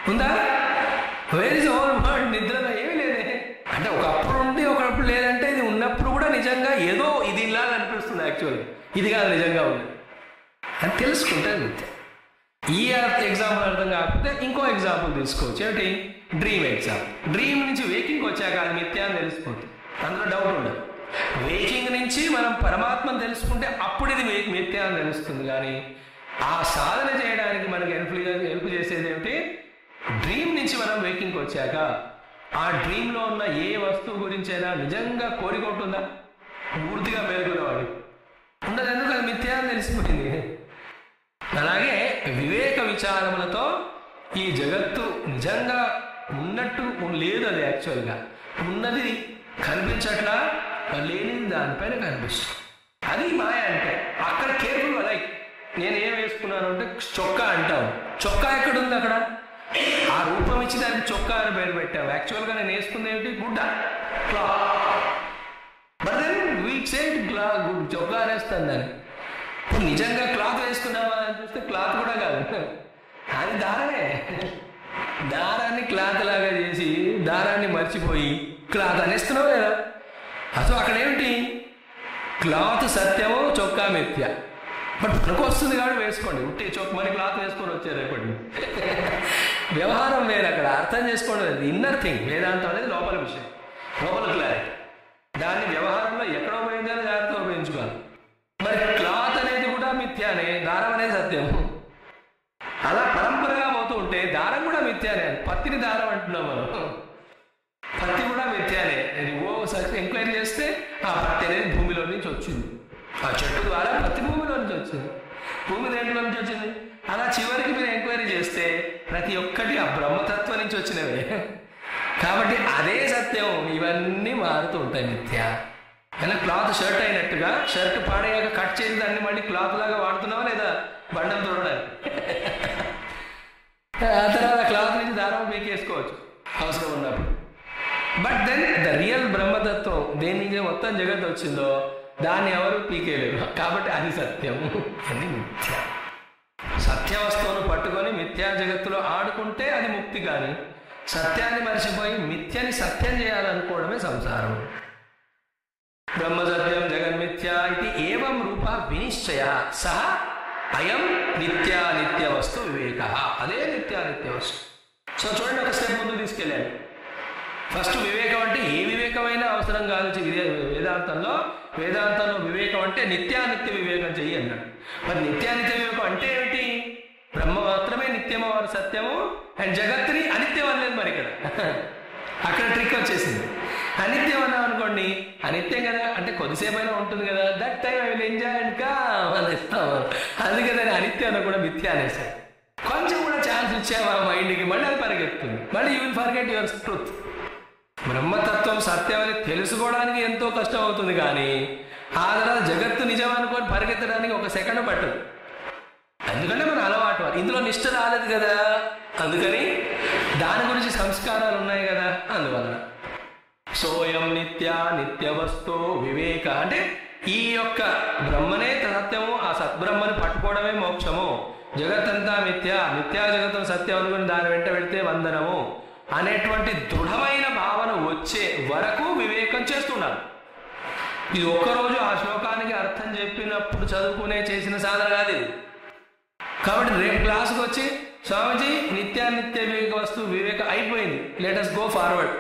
ఉందా? Where is whole world? నిద్రలో ఏమీ లేదే. అంటే ఒకప్పుడు ఉండి ఒకప్పుడు లేదంటే ఇది ఉన్నప్పుడు కూడా నిజంగా ఏదో ఇది ఇలా అనిపిస్తుంది. యాక్చువల్గా ఇది కాదు నిజంగా ఉంది అని తెలుసుకుంటే మిథ్య. ఈ ఎగ్జాంపుల్ అర్థం కాకపోతే ఇంకో ఎగ్జాంపుల్ తీసుకోవచ్చు. ఏమిటి? Dream example. డ్రీమ్ నుంచి వేకింగ్ వచ్చాక అది మిథ్య అని తెలిసిపోతుంది, అందులో డౌట్ ఉండదు. వేకింగ్ నుంచి మనం పరమాత్మను తెలుసుకుంటే అప్పుడు ఇది మిథ్య అని తెలుస్తుంది. కానీ ఆ సాధన చేయడానికి మనకి హెల్ప్ హెల్ప్ చేసేది ఏమిటి? డ్రీమ్ నుంచి మనం వేకింగ్కి వచ్చాక ఆ డ్రీమ్లో ఉన్న ఏ వస్తువు గురించైనా నిజంగా కోరిక ఉంటుందా? పూర్తిగా మేలుకునేవాడు ఉండదు. ఎందుకు? అది మిథ్య అని తెలిసిపోయింది. అలాగే వివేక విచారములతో ఈ జగత్తు నిజంగా ఉన్నట్టు లేదు. అది యాక్చువల్గా ఉన్నది కనిపించట్లా, లేనిది దానిపైన కనిపిస్తుంది. అది మాయ అంటే. అక్కడ కేర్ఫుల్. లైక్ నేను ఏం వేసుకున్నాను అంటే చొక్కా అంటావు. చొక్కా ఎక్కడుంది? అక్కడ ఆ రూపం ఇచ్చి దానికి చొక్కా అని పేరు పెట్టావు. యాక్చువల్గా నేను వేసుకుంది ఏమిటి? గుడ్డ, cloth. But then we said క్లా చొక్కా అనేస్తాను దాన్ని. ఇప్పుడు నిజంగా క్లాత్ వేసుకున్నావా అని చూస్తే క్లాత్ కూడా కాదు, అది దారమే. దారాన్ని క్లాత్ లాగా చేసి దారాన్ని మర్చిపోయి క్లాత్ అనేస్తున్నావు లేదా? అసలు అక్కడ ఏమిటి? క్లాత్ సత్యము, చొక్కా మిథ్య. బట్ మనకు వస్తుంది కాబట్టి వేసుకోండి. ఉట్టి చొక్క మరి క్లాత్ వేసుకొని వచ్చారు రేపటి. వ్యవహారం వేరు, అక్కడ అర్థం చేసుకోండి. Inner thing. వేదాంతం అనేది లోపల విషయం, లోపల క్లారిటీ. దాన్ని వ్యవహారంలో ఎక్కడో ఉపయోగించాలో జాగ్రత్తగా ఉపయోగించుకోవాలి. మరి క్లాత్ అనేది కూడా మిథ్యానే, దారం అనేది సత్యం. అలా పరంపరగా పోతూ ఉంటే దారం కూడా మిథ్యానే. పత్తిని దారం అంటున్నాం మనం, పత్తి కూడా మిథ్యానే. ఓ ఎంక్వైరీ చేస్తే ఆ పత్తి అనేది భూమిలో నుంచి వచ్చింది, ఆ చెట్టు ద్వారా పత్తి భూమిలో నుంచి వచ్చింది. భూమి దేంట్లో నుంచి వచ్చింది? అలా చివరికి మీరు ఎంక్వైరీ చేస్తే ప్రతి ఒక్కటి ఆ బ్రహ్మతత్వం నుంచి వచ్చినవే. కాబట్టి అదే సత్యం. ఇవన్నీ మారుతూ ఉంటాయి మిథ్య. ఇలా క్లాత్ షర్ట్ అయినట్టుగా షర్ట్ పాడయ్యాక కట్ చేసి దాన్ని మళ్ళీ క్లాత్ లాగా వాడుతున్నావా లేదా? బండం తోడడానికి. ఆ తర్వాత క్లాత్ నుంచి దారం పీకేసుకోవచ్చు అవసరం ఉన్నప్పుడు. బట్ దెన్ ద రియల్ బ్రహ్మతత్వం దేని నుంచి మొత్తం జగత్తు వచ్చిందో దాన్ని ఎవరు పీకేయలేరు. కాబట్టి అది సత్యం, అది మిథ్య. సత్య వస్తువును పట్టుకొని మిథ్యా జగత్తులో ఆడుకుంటే అది ముక్తి. కానీ సత్యాన్ని మర్చిపోయి మిథ్యని సత్యం చేయాలనుకోవడమే సంసారం. బ్రహ్మ సత్యం జగన్మిథ్య ఇది ఏవం రూప వినిశ్చయ సహ అయం నిత్యానిత్య వస్తు వివేక. అదే నిత్యానిత్య వస్తు. సో చూడండి, ఒక స్టెప్ ముందు తీసుకెళ్ళాను. ఫస్ట్ వివేకం అంటే ఏ వివేకమైనా అవసరం కాదు వేదాంతంలో. వేదాంతంలో వివేకం అంటే నిత్యానిత్య వివేకం చెయ్యి అన్నాడు. మరి నిత్యానిత్య వివేకం అంటే ఏమిటి? బ్రహ్మ మాత్రమే నిత్యము, వారు సత్యము, అండ్ జగత్తుని అనిత్యం అనలేదు. మరి ఇక్కడ అక్కడ ట్రిక్ వచ్చేసింది. అనిత్యం అన్నాం అనుకోండి, అనిత్యం కదా అంటే కొద్దిసేపు అయినా ఉంటుంది కదా, that time I will enjoy and calm అని ఇస్తాము. అందుకే దాన్ని అనిత్యం అన్న కూడా మిథ్య అనేసారు. కొంచెం కూడా ఛాన్స్ ఇచ్చాము ఆ మైండ్కి, మళ్ళీ అది పరిగెత్తుంది. మళ్ళీ you will forget your truth. బ్రహ్మతత్వం సత్యం అని తెలుసుకోవడానికి ఎంతో కష్టం అవుతుంది. కానీ ఆ తర్వాత జగత్తు నిజం అనుకొని పరిగెత్తడానికి ఒక సెకండ్ పట్టదు. ఎందుకంటే మన అలవాటు, ఇందులో నిష్ఠ రాలేదు కదా, అందుకని దాని గురించి సంస్కారాలు ఉన్నాయి కదా, అందువలన. సోయం నిత్య నిత్య వస్తు వివేక అంటే ఈ యొక్క బ్రహ్మనే సత్యము, ఆ సద్బ్రహ్మని పట్టుకోవడమే మోక్షము. జగత్తంతా మిథ్య, మిథ్యా జగత్తును సత్యం అనుకుని దాని వెంట వెళితే వందనము అనేటువంటి దృఢమైన భావన వచ్చే వరకు వివేకం చేస్తున్నారు. ఇది ఒక్కరోజు ఆ శ్లోకానికి అర్థం చెప్పినప్పుడు చదువుకునే చేసిన సాధన కాదు ఇది. కాబట్టి రేపు క్లాసుకు వచ్చి స్వామిజీ నిత్యానిత్య వివేక వస్తు వివేక అయిపోయింది, లెట్ us గో ఫార్వర్డ్.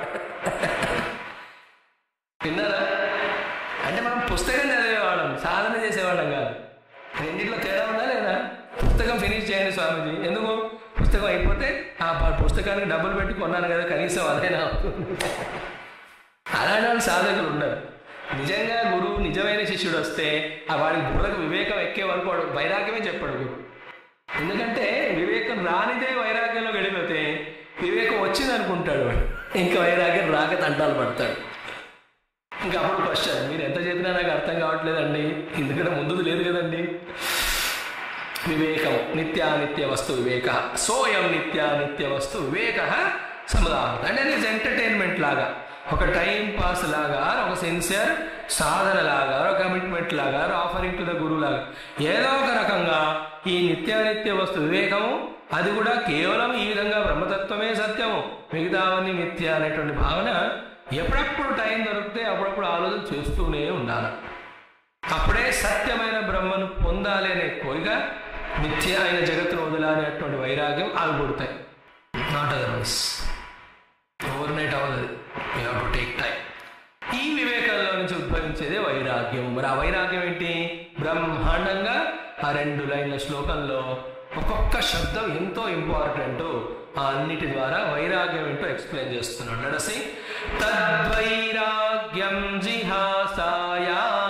విన్నారా? అంటే మనం పుస్తకం చదివేవాళ్ళం, సాధన చేసేవాళ్ళం కాదు. రెండింటిలో తేడా ఉందా లేదా? పుస్తకం ఫినిష్ చేయండి స్వామిజీ. ఎందుకు? పుస్తకం అయిపోతే ఆ పుస్తకానికి డబ్బులు పెట్టి కొన్నాను కదా, కనీసం అదైనా అవుతుంది. అలాంటి వాళ్ళు సాధకులు ఉండరు. నిజంగా గురువు నిజమైన శిష్యుడు వస్తే ఆ వాడికి బుర్రకు వివేకం ఎక్కే వరకు వాడు వైరాగ్యమే చెప్పాడు గురువు. ఎందుకంటే వివేకం రానిదే వైరాగ్యంలో గడిపోతే వివేకం వచ్చింది అనుకుంటాడు వాడు, ఇంకా వైరాగ్యం రాక తంటాలు పడతాడు. ఇంకా అప్పుడు క్వశ్చన్, మీరు ఎంత చెప్పినా నాకు అర్థం కావట్లేదండి, ఎందుకంటే ముందుది లేదు కదండి. వివేకం నిత్యానిత్య వస్తు వివేక. సోయం నిత్యానిత్య వస్తు వివేక సముదాహృత. అంటే ఇది ఎంటర్టైన్మెంట్ లాగా, ఒక టైం పాస్ లాగా, ఒక సిన్సియర్ సాధన లాగా, ఒక కమిట్మెంట్ లాగా, ఆఫరింగ్ టు ద గురువు లాగా ఏదో ఒక రకంగా ఈ నిత్యానిత్య వస్తు వివేకము అది కూడా కేవలం ఈ విధంగా బ్రహ్మతత్వమే సత్యము, మిగతావన్నీ మిథ్య అనేటువంటి భావన ఎప్పుడప్పుడు టైం దొరికితే అప్పుడప్పుడు ఆలోచన చేస్తూనే ఉండాలి. అప్పుడే సత్యమైన బ్రహ్మను పొందాలి అనే కోరిక, మిథ్య అయిన జగత్తును వదలాలనేటువంటి వైరాగ్యం అవి పుడతాయి. నాట్ అదర్వైజ్ ఓవర్ నైట్ అవ్వదు, you have to take time. ఈ వివేకంలో నుంచి ఉద్భవించేదే వైరాగ్యం. మరి ఆ వైరాగ్యం ఏంటి? బ్రహ్మాండంగా ఆ రెండు లైన్ల శ్లోకంలో ఒక్కొక్క శబ్దం ఎంతో ఇంపార్టెంట్. ఆ అన్నిటి ద్వారా వైరాగ్యం ఏంటో ఎక్స్ప్లెయిన్ చేస్తున్నాడు. నడసి తద్వైరాగ్యం జిహాసాయ,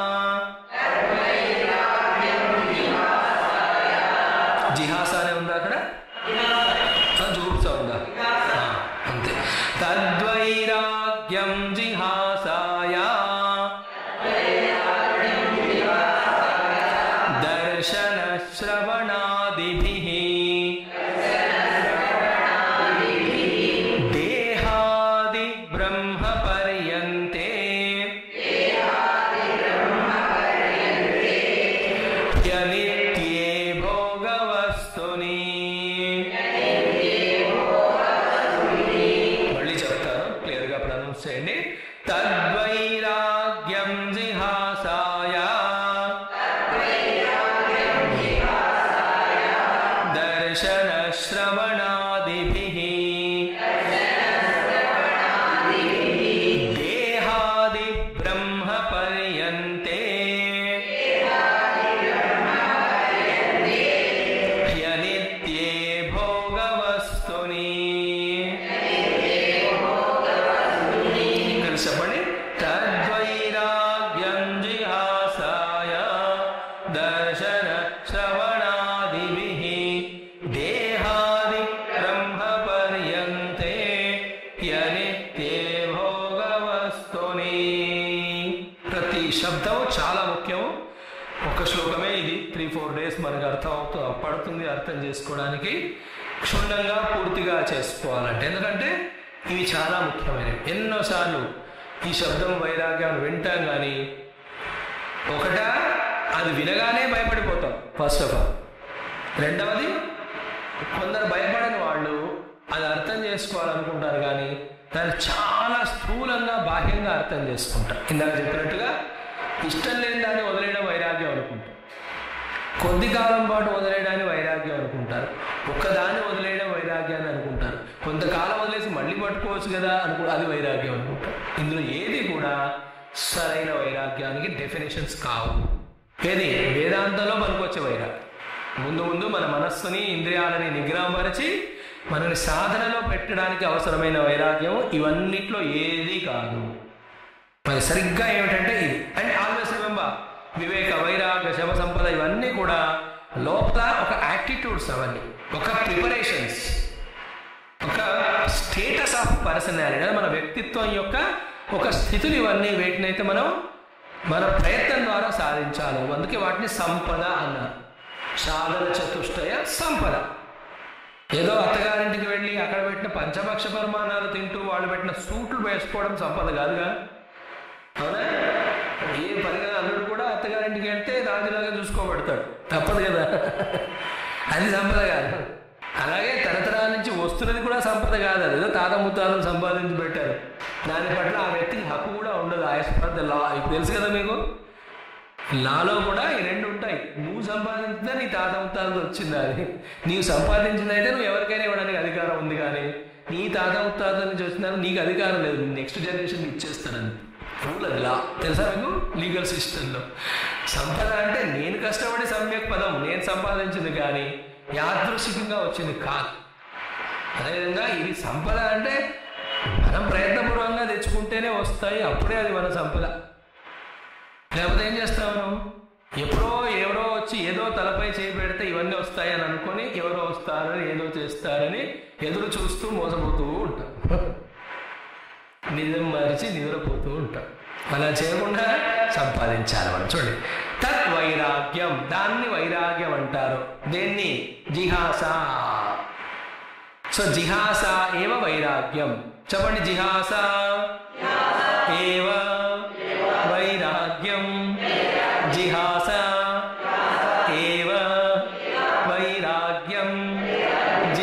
జిహాస అనే ఉందా అక్కడ? జుగుప్స ఉందా? అంతే. తద్వైరాగ్యం జిహాసాయ దర్శన శ్రవణాదిభిః దేహాది బ్రహ్మ పర్యంతే హ్యనిత్యే భోగవస్తుని. మళ్ళీ చెప్తాను, క్లియర్గా ప్రొనౌన్స్ చేయండి. తద్వైరాగ్యం జిహాసాయ దర్శన శ్రవణాదిభిః దేహాది బ్రహ్మ పర్యంతే హ్యనిత్యే భోగవస్తుని. కలిసి చెప్పండి. తద్వైరాగ్యం జిహాసాయ దర్శన శ్రవణాదిభిః దేహాది బ్రహ్మ పర్యంతే హ్యనిత్యే భోగవస్తుని. ప్రతి శబ్దం చాలా ముఖ్యం. ఒక శ్లోకమే ఇది, త్రీ ఫోర్ డేస్ మనకు అర్థం అవుతూ పడుతుంది అర్థం చేసుకోవడానికి. క్షుణ్ణంగా పూర్తిగా చేసుకోవాలంటే, ఎందుకంటే ఇవి చాలా ముఖ్యమైనవి. ఎన్నోసార్లు ఈ శబ్దం వైరాగ్యం వింటాం, కానీ ఒకట అది వినగానే భయపడిపోతాం ఫస్ట్ ఆఫ్ ఆల్. రెండవది, కొందరు భయపడని వాళ్ళు అది అర్థం చేసుకోవాలనుకుంటారు, కానీ దాన్ని చాలా స్థూలంగా బాహ్యంగా అర్థం చేసుకుంటారు. ఇందాక చెప్పినట్టుగా ఇష్టం లేని దాన్ని వదిలేయడం వైరాగ్యం అనుకుంటారు, కొద్ది కాలం పాటు వదిలేయడాన్ని వైరాగ్యం అనుకుంటారు, ఒక్కదాన్ని వదిలేయడం వైరాగ్యాన్ని అనుకుంటారు, కొంతకాలం వదిలేసి మళ్ళీ పట్టుకోవచ్చు కదా అనుకో, అది వైరాగ్యం అనుకుంటారు. ఇందులో ఏది కూడా సరైన వైరాగ్యానికి డెఫినేషన్స్ కావు. ఏది వేదాంతంలో మనకొచ్చే వైరాగ్యం. ముందు ముందు మన మనస్సుని ఇంద్రియాలని నిగ్రహపరిచి మనని సాధనలో పెట్టడానికి అవసరమైన వైరాగ్యం ఇవన్నిట్లో ఏది కాదు. మరి సరిగ్గా ఏమిటంటే ఇది. అండ్ ఆల్వేస్ రిమెంబర్, వివేక, వైరాగ్య, శవ సంపద ఇవన్నీ కూడా లోపల ఒక యాటిట్యూడ్స్, అవన్నీ ఒక ప్రిపరేషన్స్, ఒక స్టేటస్ ఆఫ్ పర్సనాలిటీ, మన వ్యక్తిత్వం యొక్క ఒక స్థితులు. ఇవన్నీ వేటినైతే మనం మన ప్రయత్నం ద్వారా సాధించాలి. అందుకే వాటిని సంపద అన్నారు. సాధన చతుష్టయ సంపద. ఏదో అత్తగారింటికి వెళ్ళి అక్కడ పెట్టిన పంచభక్ష పరిమాణాలు తింటూ వాళ్ళు పెట్టిన సూట్లు వేసుకోవడం సంపద కాదుగా, అవునా? ఏ పనిగా అల్లుడు కూడా అత్తగారింటికి వెళ్తే రాజులాగా చూసుకోబడతాడు, తప్పదు కదా, అది సంపద కాదు. అలాగే తరతరాల నుంచి వస్తున్నది కూడా సంపద కాదు. అది ఏదో తాత ముత్తాలను సంపాదించి పెట్టారు, దాని పట్ల ఆ వ్యక్తికి హక్కు కూడా ఉండదు. ఆయాస్పద లా ఇప్పుడు తెలుసు కదా మీకు, లాలో కూడా ఈ రెండు ఉంటాయి. నువ్వు సంపాదించిందా నీ తాత ముత్తాలతో వచ్చిందా, అది నీవు సంపాదించిందైతే నువ్వు ఎవరికైనా ఇవ్వడానికి అధికారం ఉంది, కానీ నీ తాత ముత్తాత నుంచి వచ్చినా నీకు అధికారం లేదు, నెక్స్ట్ జనరేషన్ ఇచ్చేస్తానని రూల్. అది లా, తెలుసా మీకు లీగల్ సిస్టంలో. సంపద అంటే నేను కష్టపడి సమ్యక్ పదం నేను సంపాదించింది, కానీ యాదృశికంగా వచ్చింది కాదు. అదేవిధంగా ఇది సంపద అంటే మనం ప్రయత్నపూర్వకంగా తెచ్చుకుంటేనే వస్తాయి, అప్పుడే అది మన సంపద. లేకపోతే ఏం చేస్తాం మనం? ఎప్పుడో ఎవరో వచ్చి ఏదో తలపై చేయి పెడితే ఇవన్నీ వస్తాయని అనుకొని ఎవరో వస్తారని ఏదో చేస్తారని ఎదురు చూస్తూ మోసపోతూ ఉంటాం, నిజం మరిచి నిద్రపోతూ ఉంటాం. అలా చేయకుండా సంపాదించాలి మనం. చూడండి, తత్ వైరాగ్యం, దాన్ని వైరాగ్యం అంటారు. దేన్ని? జిహాస. సో జిహాస ఏవ వైరాగ్యం. చెప్పండి, జిహాస ఏవ వైరాగ్యం. జిహాస ఏవ వైరాగ్యం.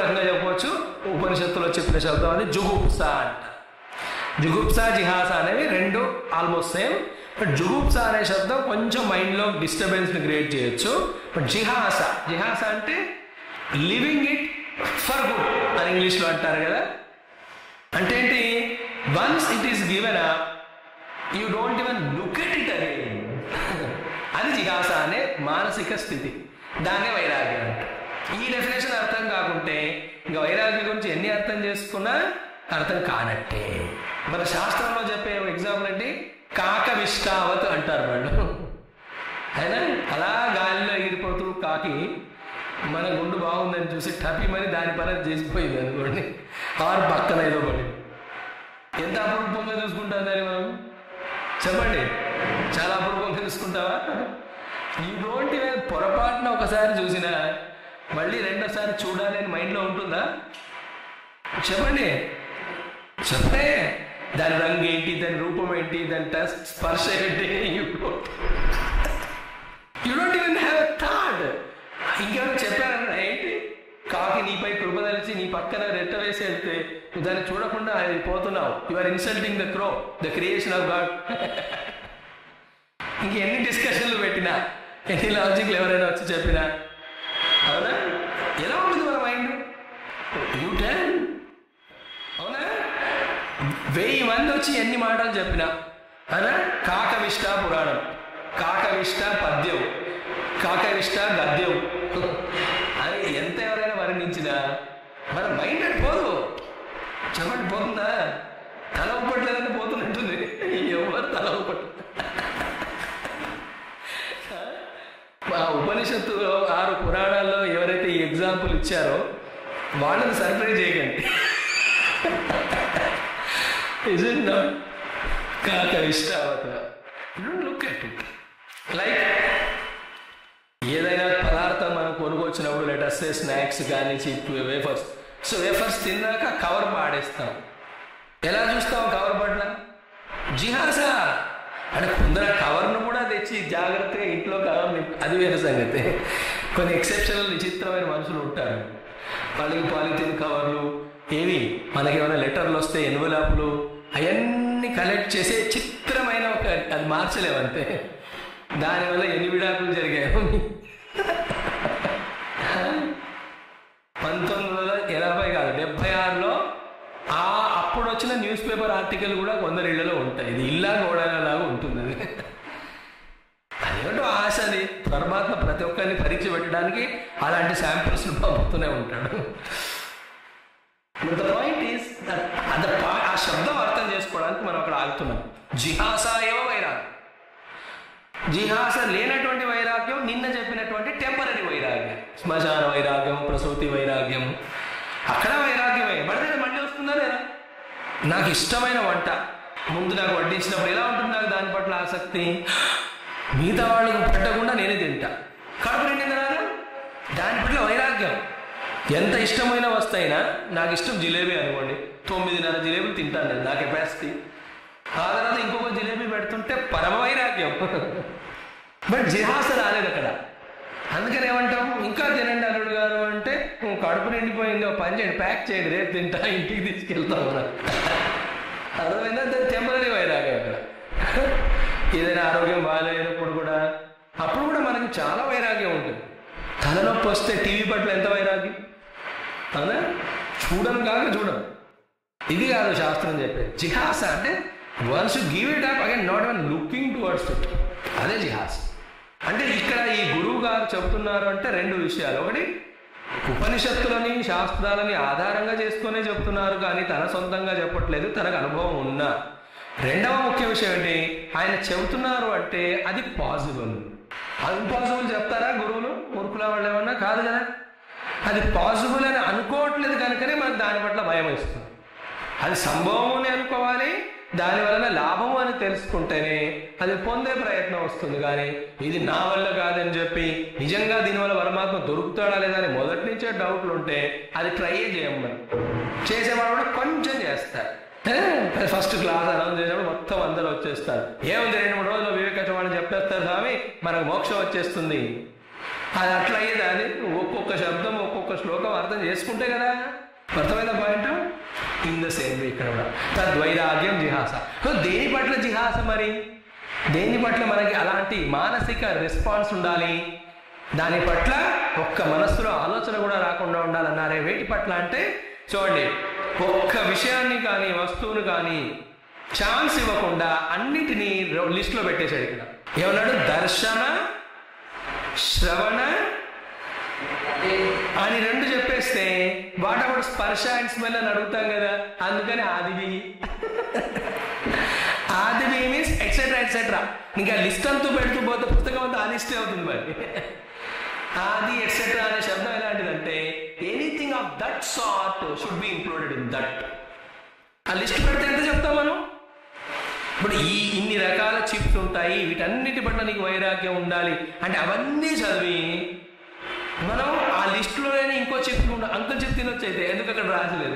రకంగా చెప్పవచ్చు. ఉపనిషత్తులో చెప్పిన శబ్దం అది జుగుప్స అంట. జుగుప్స జిహాస అనేవి రెండు ఆల్మోస్ట్ సేమ్. బట్ జుగుప్స అనే శబ్దం కొంచెం మైండ్లో డిస్టర్బెన్స్ని క్రియేట్ చేయొచ్చు. బట్ జిహాస జిహాస అంటే లివింగ్ ఇట్ ఫర్ గుడ్ అని ఇంగ్లీష్లో అంటారు కదా. అంటే ఏంటి, once it is given up you don't even look at it again. అది జిహాస అనే మానసిక స్థితి. దాన్నే వైరాగ్యం అంటే. ఈ డెఫినేషన్ అర్థం కాకుంటే ఇంకా వైరాగ్యం గురించి ఎన్ని అర్థం చేసుకున్నా అర్థం కానట్టే. మన శాస్త్రంలో చెప్పే ఎగ్జాంపుల్ ఏంటి, కాక విష్టావత్ అంటారు వాళ్ళు. అయినా అలా గాలిలో ఎగిరిపోతూ కాకి మన గుండు బాగుందని చూసి టపి మరి దాని పని చేసిపోయింది అనుకోండి, ఆరు పక్కన ఏదో పడి ఎంత అపూర్వంగా చూసుకుంటాం దాన్ని మనం, చెప్పండి. చాలా అపూర్వంగా చూసుకుంటావా? ఈ రోడ్డు పొరపాటున ఒకసారి చూసినా మళ్ళీ రెండోసారి చూడాలి అని మైండ్లో ఉంటుందా? చెప్పండి, చెప్పే. దాని రంగు ఏంటి, దాని రూపం ఏంటి, దాని టచ్ స్పర్శ ఏంటి, you don't you don't even have a thought. ఇంకేమైనా చెప్పారన్నా ఏంటి, కాకి నీపై కృపదలిచి నీ పక్కన రెట్ట వేసి వెళ్తే నువ్వు దాన్ని చూడకుండా పోతున్నావు. You are insulting the crow, the creation of God. ఇంకెన్ని డిస్కషన్లు పెట్టినా, ఎన్ని లాజిక్లు ఎవరైనా వచ్చి చెప్పినా, అవునా? ఎలా ఉంటుంది మన మైండ్? You tell. అవునా? వెయ్యి మంది వచ్చి ఎన్ని మాటలు చెప్పినా, అవునా? కాకవిష్ట పురాణం, కాకవిష్ట పద్యం, కాకవిష్ట గద్యం అని ఎంత ఎవరైనా వర్ణించినా మన మైండ్ అంటే పోదు. చెప్పండి, పోతుందా? తల ఊపట్లేదంటే పోతున్నట్టుంది. ఎవరు తల ఊపట్లేదు. ఆ ఉపనిషత్తులో ఆరు పురాణాల్లో ఎవరైతే ఈ ఎగ్జాంపుల్ ఇచ్చారో వాళ్ళని సర్ప్రైజ్ చేయకండి. Is it not? కాక ఇష్టావత. Look at it. లైక్ ఏదైనా పదార్థం మనం కొనుక్కొచ్చినప్పుడు లెటస్ సే స్నాక్స్ కానీ చిప్ వేఫర్స్, సో వేఫర్స్ తిన్నాక కవర్ పాడేస్తాం. ఎలా చూస్తాం కవర్ పడినా? జిహాస అంటే కొందరు కవర్ను కూడా తెచ్చి జాగ్రత్తగా ఇంట్లో కవర్ని, అది వేరే సంగతి. కొన్ని ఎక్సెప్షనల్ విచిత్రమైన మనుషులు ఉంటారు. వాళ్ళకి పాలిథిన్ కవర్లు, ఏవి మనకి ఏమైనా లెటర్లు వస్తే ఎన్వెలాపులు, అవన్నీ కలెక్ట్ చేసే చిత్రమైన ఒక, అది మార్చలేమంతే. దానివల్ల ఎన్ని విడాకులు జరిగాయో. పంతొమ్మిది వందల ఎనభై కాదు డెబ్బై ఆరులో ఆ అప్పుడు వచ్చిన న్యూస్ పేపర్ ఆర్టికల్ కూడా కొందరి ఇళ్లలో ఉంటాయి. ఇది ఇల్లా గోడలాగా ఉంటుంది. అది అదేంటో ఆశ. అది పరమాత్మ ప్రతి ఒక్కరిని పరీక్ష పెట్టడానికి అలాంటి శాంపిల్స్ పంపుతూనే ఉంటాడు. ద పాయింట్ ఈస్ ఆ శబ్దం అర్థం చేసుకోవడానికి మనం అక్కడ ఆగుతున్నాం. జిహాసాయో వైరాగ్యం. జిహాస లేనటువంటి వైరాగ్యం నిన్న చెప్పినటువంటి టెంపరీ వైరాగ్యం, శ్మశాన వైరాగ్యం, ప్రసూతి వైరాగ్యం. అక్కడ వైరాగ్యమే. పడితే మళ్ళీ వస్తుందా లేదా? నాకు ఇష్టమైన వంట ముందు నాకు వడ్డించినప్పుడు ఎలా ఉంటుంది నాకు దాని పట్ల ఆసక్తి, మిగతా వాళ్ళకు పెట్టకుండా నేనే తింటా, కడుపు నిండింది రాదు, దాని పట్ల వైరాగ్యం. ఎంత ఇష్టమైన వస్తైనా నాకు ఇష్టం జిలేబీ అనుకోండి, తొమ్మిదిన్నర జిలేబీ తింటాను నేను, నా కెపాసిటీ. ఆ తర్వాత ఇంకొక జిలేబీ పెడుతుంటే పరమ వైరాగ్యం. బట్ జిహాస రాలేదు అక్కడ. అందుకని ఏమంటాం, ఇంకా తినండి అల్లుడు గారు అంటే, కడుపు నిండిపోయింది, పని చేయండి, ప్యాక్ చేయండి, రేపు తింటా, ఇంటికి తీసుకెళ్తాం. అర్థమైందా? టెంపరీ వైరాగ్యం అక్కడ. ఏదైనా ఆరోగ్యం బాగాలేనప్పుడు కూడా, అప్పుడు కూడా మనకి చాలా వైరాగ్యం ఉంటుంది. తలనొప్పి వస్తే టీవీ పట్ల ఎంత వైరాగ్యం, అవునా? చూడను కాక చూడను. ఇది కాదు శాస్త్రం చెప్పేది. జిహాస అంటే once you give it up again, not even looking towards it. అదే జిహాస అంటే. ఇక్కడ ఈ గురువు గారు చెబుతున్నారు అంటే రెండు విషయాలు. ఒకటి, ఉపనిషత్తులని శాస్త్రాలని ఆధారంగా చేసుకునే చెప్తున్నారు, కానీ తన సొంతంగా చెప్పట్లేదు, తనకు అనుభవం ఉన్నా. రెండవ ముఖ్య విషయం ఏంటి, ఆయన చెబుతున్నారు అంటే అది పాసిబుల్. ఇంపాసిబుల్ చెప్తారా గురువులు? మూర్ఖుల వాళ్ళు ఏమన్నా కాదు కదా. అది పాసిబుల్ అని అనుకోవట్లేదు కనుకనే మనకు దాని పట్ల భయం వేస్తుంది. అది సంభవం అని అనుకోవాలి, దాని వలన లాభము అని తెలుసుకుంటేనే అది పొందే ప్రయత్నం వస్తుంది. కానీ ఇది నా వల్ల కాదని చెప్పి నిజంగా దీనివల్ల పరమాత్మ దొరుకుతాడా లేదా అని మొదటి నుంచే డౌట్లు ఉంటే అది ట్రై చేయమని చేసేవాడు కూడా కొంచెం చేస్తారు. ఫస్ట్ క్లాస్ అనౌన్స్ చేసినప్పుడు మొత్తం అందరూ వచ్చేస్తారు. ఏముంది, రెండు మూడు రోజుల్లో వివేకాచవాణి చెప్పేస్తారు, స్వామి మనకు మోక్షం వచ్చేస్తుంది. అది అట్లా అయ్యేది. అది ఒక్కొక్క శబ్దం ఒక్కొక్క శ్లోకం అర్థం చేసుకుంటే కదా అర్థమైన point. In the same way ఇక్కడ కూడా తద్వైరాగ్యం జిహాస. సో దేని పట్ల జిహాస? మరి దేని పట్ల మనకి అలాంటి మానసిక రెస్పాన్స్ ఉండాలి, దాని పట్ల ఒక్క మనస్సులో ఆలోచన కూడా రాకుండా ఉండాలన్నారే. వేటి పట్ల అంటే చూడండి, ఒక్క విషయాన్ని కానీ వస్తువును కానీ ఛాన్స్ ఇవ్వకుండా అన్నిటినీ లిస్టులో పెట్టేశాడు. ఇక్కడ ఏమన్నాడు? దర్శన, శ్రవణ అని రెండు చెప్పేస్తే వాట్ అబౌట్ స్పర్శ అండ్ స్మెల్ అని అడుగుతాం కదా. అందుకని ఆదివి ఆదివి మీన్స్ ఎక్సెట్రా ఎక్సెట్రా. ఇంకా లిస్ట్ అంతా పెడుతూ పోతే పుస్తకం అంతా ఆదిష్టే అవుతుంది. మరి ఆది ఎక్సెట్రా అనే శబ్దం ఎలాంటిదంటే anything of that sort should be included in that. ఆ లిస్ట్ పెడితే ఎంత చెప్తాం మనం? ఇప్పుడు ఈ ఇన్ని రకాల చిప్స్ ఉంటాయి, వీటన్నిటి పట్ల నీకు వైరాగ్యం ఉండాలి అంటే అవన్నీ చదివి మనం ఆ లిస్టులోనే ఇంకో చిప్ అంకుల్ చిప్ తినొచ్చు. అయితే ఎందుకు అక్కడ రాసలేదు?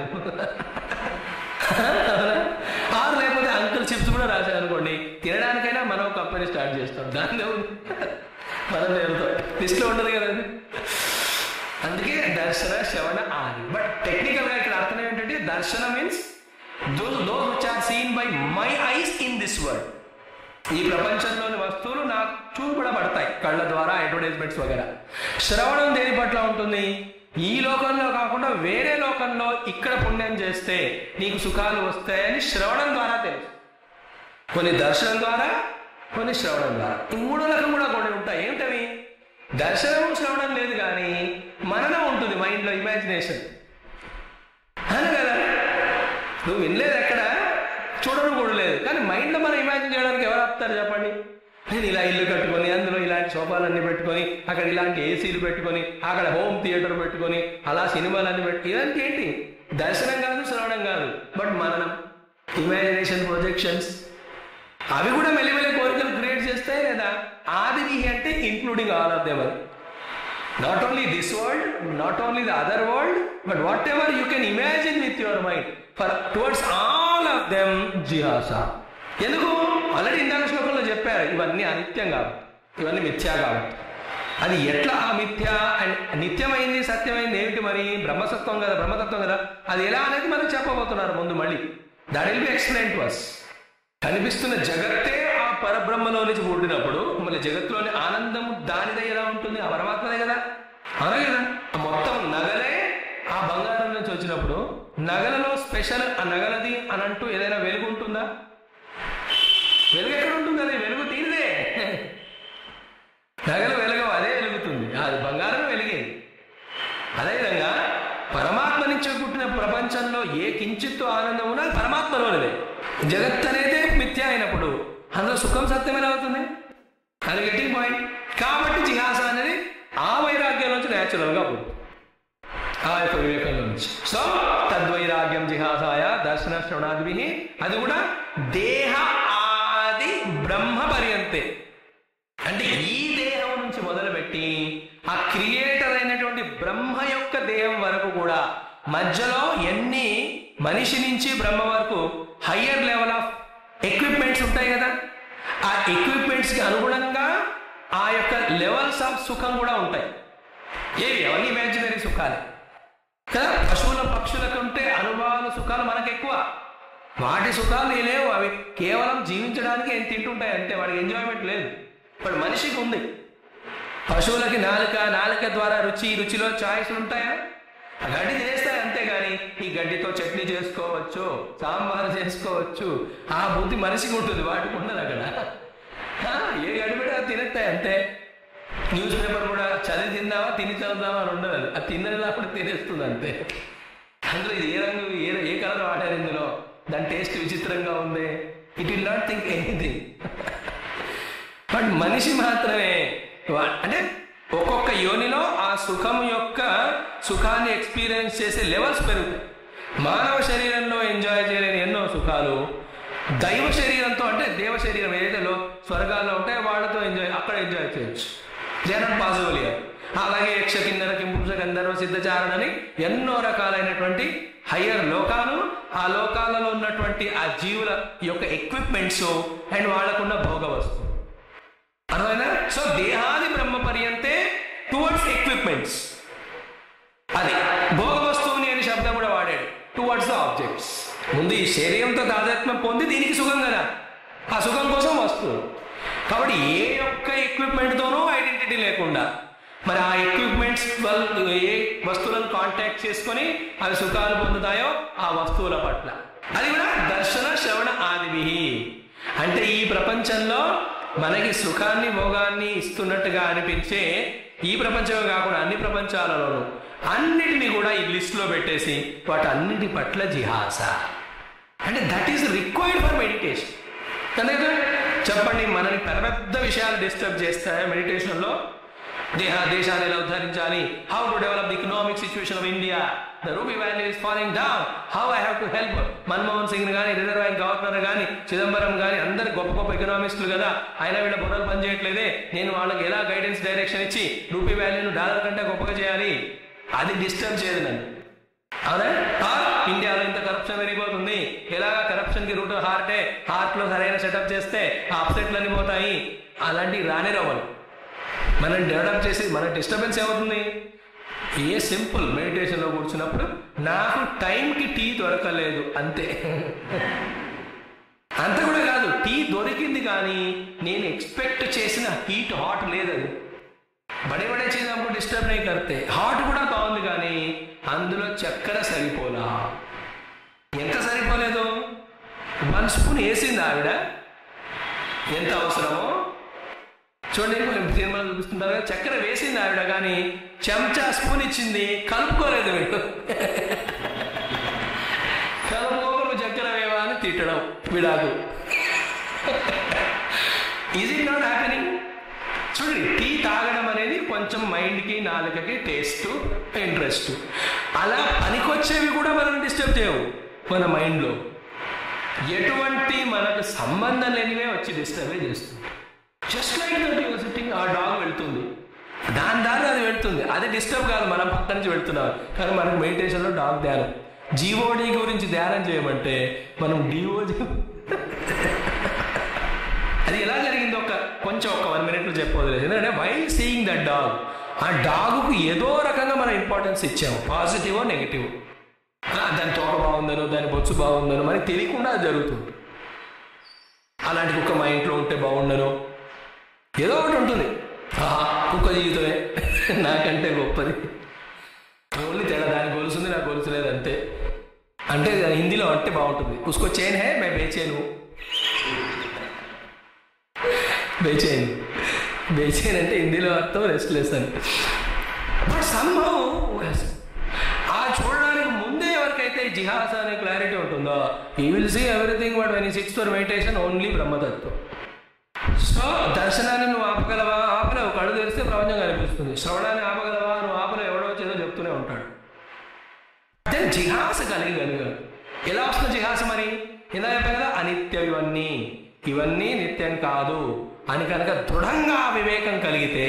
ఆరు లేకపోతే అంకుల్ చిప్స్ కూడా రాశారు అనుకోండి, తినడానికైనా మనం కంపెనీ స్టార్ట్ చేస్తాం. దాని మనం వెళ్తాం, లిస్ట్లో ఉండదు కదా. అందుకే దర్శన, శ్రవణ, ఆది. బట్ టెక్నికల్ గా ఇక్కడ అర్థం ఏంటంటే దర్శన means those those which are seen by my eyes in this world. ఈ ప్రపంచంలోని వస్తువులు నాకు చూపడబడతాయి కళ్ళ ద్వారా, అడ్వర్టైజ్మెంట్స్ వగేరా. శ్రవణం దేని పట్ల ఉంటుంది? ఈ లోకంలో కాకుండా వేరే లోకంలో ఇక్కడ పుణ్యం చేస్తే నీకు సుఖాలు వస్తాయని శ్రవణం ద్వారా తెలుసు. కొన్ని దర్శనం ద్వారా, కొన్ని శ్రవణం ద్వారా. ఈ మూడో రకం కూడా కొన్ని ఉంటాయి. ఏమిటవి? దర్శనం, శ్రవణం లేదు కానీ మననం ఉంటుంది మైండ్లో, ఇమాజినేషన్ అని కదా. నువ్వు వినలేదు, ఎక్కడ చూడడం కూడా లేదు, కానీ మైండ్లో మనం ఇమాజిన్ చేయడానికి ఎవరు ఆపుతారు చెప్పండి? నేను ఇలా ఇల్లు కట్టుకొని అందులో ఇలాంటి సోఫాలన్నీ పెట్టుకొని అక్కడ ఇలాంటి ఏసీలు పెట్టుకొని అక్కడ హోమ్ థియేటర్ పెట్టుకొని అలా సినిమాలన్నీ పెట్టు, ఇదంతా ఏంటి? దర్శనం కాదు, శ్రవణం కాదు, బట్ మననం, ఇమాజినేషన్, ప్రొజెక్షన్స్. అవి కూడా మెల్లిమెల్లి కోరికలు క్రియేట్ చేస్తాయి లేదా? ఆదివి అంటే ఇంక్లూడింగ్ ఆల్ ఆఫ్ దెమ్. అది not only this world, not only the other world, but whatever you can imagine with your mind, for towards all of them jihasa. ఎందుకు? ఆల్రెడీ ఇందాక శ్లోకంలో చెప్పారు, ఇవన్నీ అనిత్యం కాబట్టి, ఇవన్నీ మిథ్యా కాబట్టి. అది ఎట్లా ఆ మిథ్య అండ్ నిత్యమైంది సత్యమైంది ఏమిటి? మరి బ్రహ్మసత్వం కదా, బ్రహ్మతత్వం కదా. అది ఎలా అనేది మనకు చెప్పబోతున్నారు ముందు. మళ్ళీ that will be explain to us. కనిపిస్తున్న జగత్తే ఆ పరబ్రహ్మలో నుంచి పుట్టినప్పుడు మళ్ళీ జగత్తులోని ఆనందం దానిదే ఎలా ఉంటుంది? ఆ పరమాత్మదే కదా, అవునా కదా. మొత్తం నగలే ఆ బంగారం నుంచి వచ్చినప్పుడు నగలలో స్పెషల్ ఆ నగలది అని అంటూ ఏదైనా వెలుగు ఉంటుందా? వెలుగు ఎక్కడ ఉంటుంది? అది వెలుగు తీరిదే. నగలు వెలుగు అదే వెలుగుతుంది, అది బంగారం వెలిగేది. అదేవిధంగా పరమాత్మ నుంచి పుట్టిన ప్రపంచంలో ఏ కించిత్తు ఆనందం ఉన్నా పరమాత్మలోనిదే. జగత్ అనేది మిథ్య అయినప్పుడు అందులో సుఖం సత్యం ఎలా అవుతుంది? అది గట్టి పాయింట్. కాబట్టి జిహాస అనేది ఆ వైరాగ్యం నుంచి న్యాచురల్ గా పుట్టు, ఆ యొక్క వివేకంలో నుంచి. సో తద్వైరాగ్యం జిహాసాయ దర్శన శ్రవణాదిభి. అది కూడా దేహ ఆది బ్రహ్మ పర్యంతే. అంటే ఈ దేహం నుంచి మొదలుపెట్టి ఆ క్రియేటర్ అయినటువంటి బ్రహ్మ యొక్క దేహం వరకు కూడా మధ్యలో ఎన్ని మనిషి నుంచి బ్రహ్మ వరకు హయ్యర్ లెవెల్ ఆఫ్ ఎక్విప్మెంట్స్ ఉంటాయి కదా. ఆ ఎక్విప్మెంట్స్ కి అనుగుణంగా ఆ యొక్క లెవెల్స్ ఆఫ్ సుఖం కూడా ఉంటాయి. ఏవి? అవన్నీ ఇమాజినరీ సుఖాలే కదా. పశువుల పక్షుల కంటే అనుభవాల సుఖాలు మనకు ఎక్కువ. వాటి సుఖాలు లేవు, అవి కేవలం జీవించడానికి ఏం తింటుంటాయి అంతే, వాడికి ఎంజాయ్మెంట్ లేదు. ఇప్పుడు మనిషికి ఉంది. పశువులకి నాలుక, నాలుక ద్వారా రుచి, రుచిలో ఛాయిస్లు ఉంటాయా? ఆ గడ్డి తినేస్తాయి అంతేగాని ఈ గడ్డితో చట్నీ చేసుకోవచ్చు, సాంబార్ చేసుకోవచ్చు, ఆ బుద్ధి మనిషికి ఉంటుంది, వాటికి ఉండదు అక్కడ. ఏ గడ్డి పెట్టి అది తినేస్తాయి అంతే. న్యూస్ పేపర్ కూడా చదివి తిందామా, తిని చదువుదామా అని ఉండదు. అది అది తిన్నది అప్పుడు తినేస్తుంది అంతే. అందులో ఇది ఏ రంగు, ఏ ఏ కలర్ వాడారు ఇందులో, దాని టేస్ట్ విచిత్రంగా ఉంది, it will not think anything. But మనిషి మాత్రమే అంటే ఒక్కొక్క యోనిలో ఆ సుఖం యొక్క సుఖాన్ని ఎక్స్పీరియన్స్ చేసే లెవెల్స్ పెరుగుతాయి. మానవ శరీరంలో ఎంజాయ్ చేయలేని ఎన్నో సుఖాలు దైవ శరీరంతో, అంటే దేవ శరీరం ఏదైతే స్వర్గాల్లో ఉంటాయో వాళ్ళతో ఎంజాయ్, అక్కడ ఎంజాయ్ చేయొచ్చు. జనం పాసిబుల్. అలాగే యక్ష కిన్నర కింపుంస గంధర్వ సిద్ధచారణని ఎన్నో రకాలైనటువంటి హయ్యర్ లోకాలు, ఆ లోకాలలో ఉన్నటువంటి ఆ జీవుల యొక్క ఎక్విప్మెంట్స్ అండ్ వాళ్ళకున్న భోగ వస్తువు. అర్థమైనా? సో దేహాది బ్రహ్మ పర్యంతే టువర్డ్స్ ఎక్విప్మెంట్స్. అది భోగ వస్తువుని అని శబ్దం కూడా వాడాడు, టువర్డ్స్ ద ఆబ్జెక్ట్స్. ముందు ఈ శరీరంతో తాదాత్మ్యం పొంది దీనికి సుఖం కదా, ఆ సుఖం కోసం వస్తువు. కాబట్టి ఏ ఒక్క ఎక్విప్మెంట్తోనూ ఐడెంటిటీ లేకుండా మరి ఆ ఎక్విప్మెంట్స్ ఏ వస్తువులను కాంటాక్ట్ చేసుకొని అవి సుఖాలు పొందుతాయో ఆ వస్తువుల పట్ల, అది కూడా దర్శన శ్రవణ ఆదివి. అంటే ఈ ప్రపంచంలో మనకి సుఖాన్ని భోగాన్ని ఇస్తున్నట్టుగా అనిపించే ఈ ప్రపంచమే కాకుండా అన్ని ప్రపంచాలలోనూ అన్నిటినీ కూడా ఈ లిస్ట్లో పెట్టేసి వాటి అన్నిటి పట్ల జిహాస. అంటే that is required for meditation. కనుక చెప్పండి, మనని పెద్ద పెద్ద విషయాలు డిస్టర్బ్ చేస్తాయా మెడిటేషన్లో? దేహ దేశాన్ని ఎలా ఉద్ధరించాలి, how to develop the economic situation of India, the rupee value is falling down, how I have to help Manmohan Singh కానీ, రిజర్వ్ బ్యాంక్ గవర్నర్ కానీ, చిదంబరం కానీ, అందరు గొప్ప గొప్ప ఎకనామిస్టులు కదా, అయినా వీళ్ళ బుర్రలు పనిచేయట్లేదే, నేను వాళ్ళకి ఎలా గైడెన్స్ డైరెక్షన్ ఇచ్చి రూపీ వాల్యూను డాలర్ కంటే గొప్పగా చేయాలి, అది డిస్టర్బ్ చేయదు నన్ను. అవునా? ఇండియాలో ఇంత కరప్షన్ పెరిగిపోతుంది, ఎలాగా కరప్షన్ కి రూట్ హార్టే, హార్ట్ లో సరైన సెటప్ చేస్తే ఆ అప్సెట్లు అన్ని పోతాయి, అలాంటివి రానే రావాలి. మనం డెవలప్ చేసి మన డిస్టర్బెన్స్ ఏమవుతుంది? ఏ సింపుల్ మెడిటేషన్లో కూర్చున్నప్పుడు నాకు టైంకి టీ దొరకలేదు అంతే. అంత కూడా కాదు, టీ దొరికింది కానీ నేను ఎక్స్పెక్ట్ చేసిన హీట్ హాట్ లేదు. అది బడే బడే చేసినప్పుడు డిస్టర్బ్ नहीं करते. హాట్ కూడా బాగుంది కానీ అందులో చక్కెర సరిపోలా. ఎంత సరిపోలేదు? వన్ స్పూన్ వేసింది ఆవిడ, ఎంత అవసరమో చూడండి. మనం సినిమాలు చూపిస్తుంటారు కదా, చక్కెర వేసింది ఆవిడ కానీ చెంచా స్పూన్ ఇచ్చింది, కలుపుకోలేదు. వీడు కలుపుకోకుండా చక్కెర వేవా అని తిట్టడం విడాకు. Is it not happening? చూడండి, టీ తాగడం అనేది కొంచెం మైండ్కి నాలుకకి టేస్ట్ ఇంట్రెస్ట్, అలా పనికొచ్చేవి కూడా మనం డిస్టర్బ్ చేయవు. మన మైండ్లో ఎటువంటి మనకు సంబంధం లేనివే వచ్చి డిస్టర్బే చేస్తుంది. Just like that your sitting, ఆ డాగ్ వెళ్తుంది, దాని దారి అది వెళ్తుంది, అది డిస్టర్బ్ కాదు, మనం పక్క నుంచి వెళ్తున్నాం. కానీ మనకు మెడిటేషన్లో డాగ్ ధ్యానం, జీవోడి గురించి ధ్యానం చేయమంటే మనం డిఓజీ. అది ఎలా జరిగిందో ఒక కొంచెం ఒక వన్ మినిట్లో చెప్పవద్దు. ఎందుకంటే వై సీయింగ్ దట్ డాగ్, ఆ డాగుకు ఏదో రకంగా మనం ఇంపార్టెన్స్ ఇచ్చాము, పాజిటివ్ నెగిటివ్. దాని తోక బాగుందనో దాని బొచ్చు బాగుందనో మనకి తెలియకుండా అది జరుగుతుంది. అలాంటి కుక్క మా ఇంట్లో ఉంటే బాగుండను, ఏదో ఒకటి ఉంటుంది. కుక్క జీవితమే నాకంటే గొప్పది, ఓన్లీ తేడా దాని గొలుసుంది నాకు గొలుసులేదు అంతే. అంటే హిందీలో అంటే బాగుంటుంది, ఉస్కో చైన్ హే మే బేచేను, బేచేన్ బేచేన్ అంటే హిందీలో అర్థం రెస్ట్లెస్ అని. బట్ సమ్హౌ ఆ చూడడానికి ముందే ఎవరికైతే జిహాస అనే క్లారిటీ ఉంటుందో, he will see everything but when he seeks for meditation only బ్రహ్మతత్వం. సో దర్శనాన్ని నువ్వు ఆపగలవా? ఆపలేవు. కళ్ళు తెరిస్తే ప్రపంచం కనిపిస్తుంది. శ్రవణాన్ని ఆపగలవా? నువ్వు ఆపలేవు. ఎవడో వచ్చేదో చెప్తూనే ఉంటాడు. దెన్ జిహాస కలిగలిగాడు. ఎలా వస్తుంది జిహాస? మరి ఇలా చెప్పాను కదా, అనిత్యం ఇవన్నీ, ఇవన్నీ నిత్యం కాదు అని కనుక దృఢంగా వివేకం కలిగితే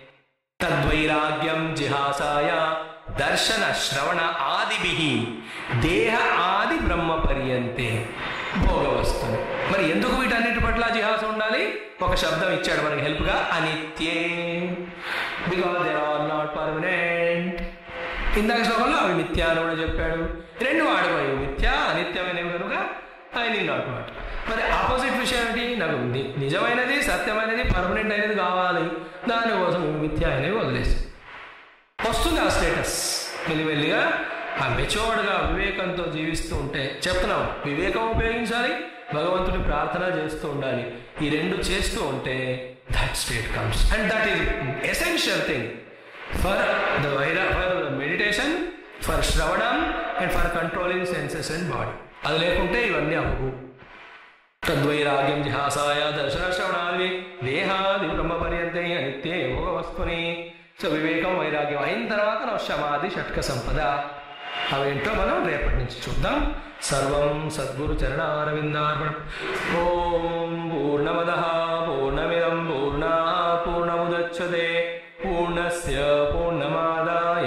తద్వైరాగ్యం జిహాసాయ దర్శన శ్రవణ ఆదిభి దేహ ఆది బ్రహ్మ పర్యంతే భోగవస్తుంది. మరి ఎందుకు వీటన్నిటి పట్ల జిహాస ఉండాలి? ఒక శబ్దం ఇచ్చాడు మనకి హెల్ప్గా, అనిత్యే, because they are not permanent. ఇందాక శ్లోకంలో అవి మిథ్యా అని కూడా చెప్పాడు. రెండు వాడుకోయి, మిథ్య అనిత్యమైనవి కనుక అవి నాట్ వాట్. మరి ఆపోజిట్ విషయం ఏంటి? నాకు నిజమైనది సత్యమైనది పర్మనెంట్ అయినది కావాలి, దానికోసం మిథ్య అనేవి వదిలేసి వస్తుంది ఆ స్టేటస్. మెల్లిమెల్లిగా ఆ మెచోర్డ్గా వివేకంతో జీవిస్తూ ఉంటే చెప్తున్నాం, వివేకం ఉపయోగించాలి, భగవంతుడి ప్రార్థన చేస్తూ ఉండాలి. ఈ రెండు చేస్తూ ఉంటే that state comes and that is essential thing for the వైరా ఫర్ మెడిటేషన్, ఫర్ శ్రవణం and for controlling senses and body. అది లేకుంటే ఇవన్నీ అవ్వవు. తద్వైరాగ్యం జిహాసాయ దర్శన శ్రవణాది దేహాది బ్రహ్మ పర్యంతే అనిత్యే యోగ వస్తుని. సో వివేకం వైరాగ్యం అయిన తర్వాత నా శమాది షట్క సంపద అవేంటో మనం రేపటి నుంచి చూద్దాం. సర్వం సద్గురు చరణారవిందార్పణం. ఓం పూర్ణమదః పూర్ణమిదం పూర్ణాత్ పూర్ణముదచ్యతే పూర్ణస్య పూర్ణమాదాయ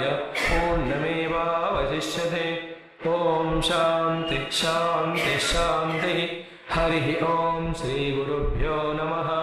పూర్ణమేవావశిష్యతే. ఓం శాంతి శాంతి శాంతి. హరి ఓం శ్రీ గురుభ్యో నమః.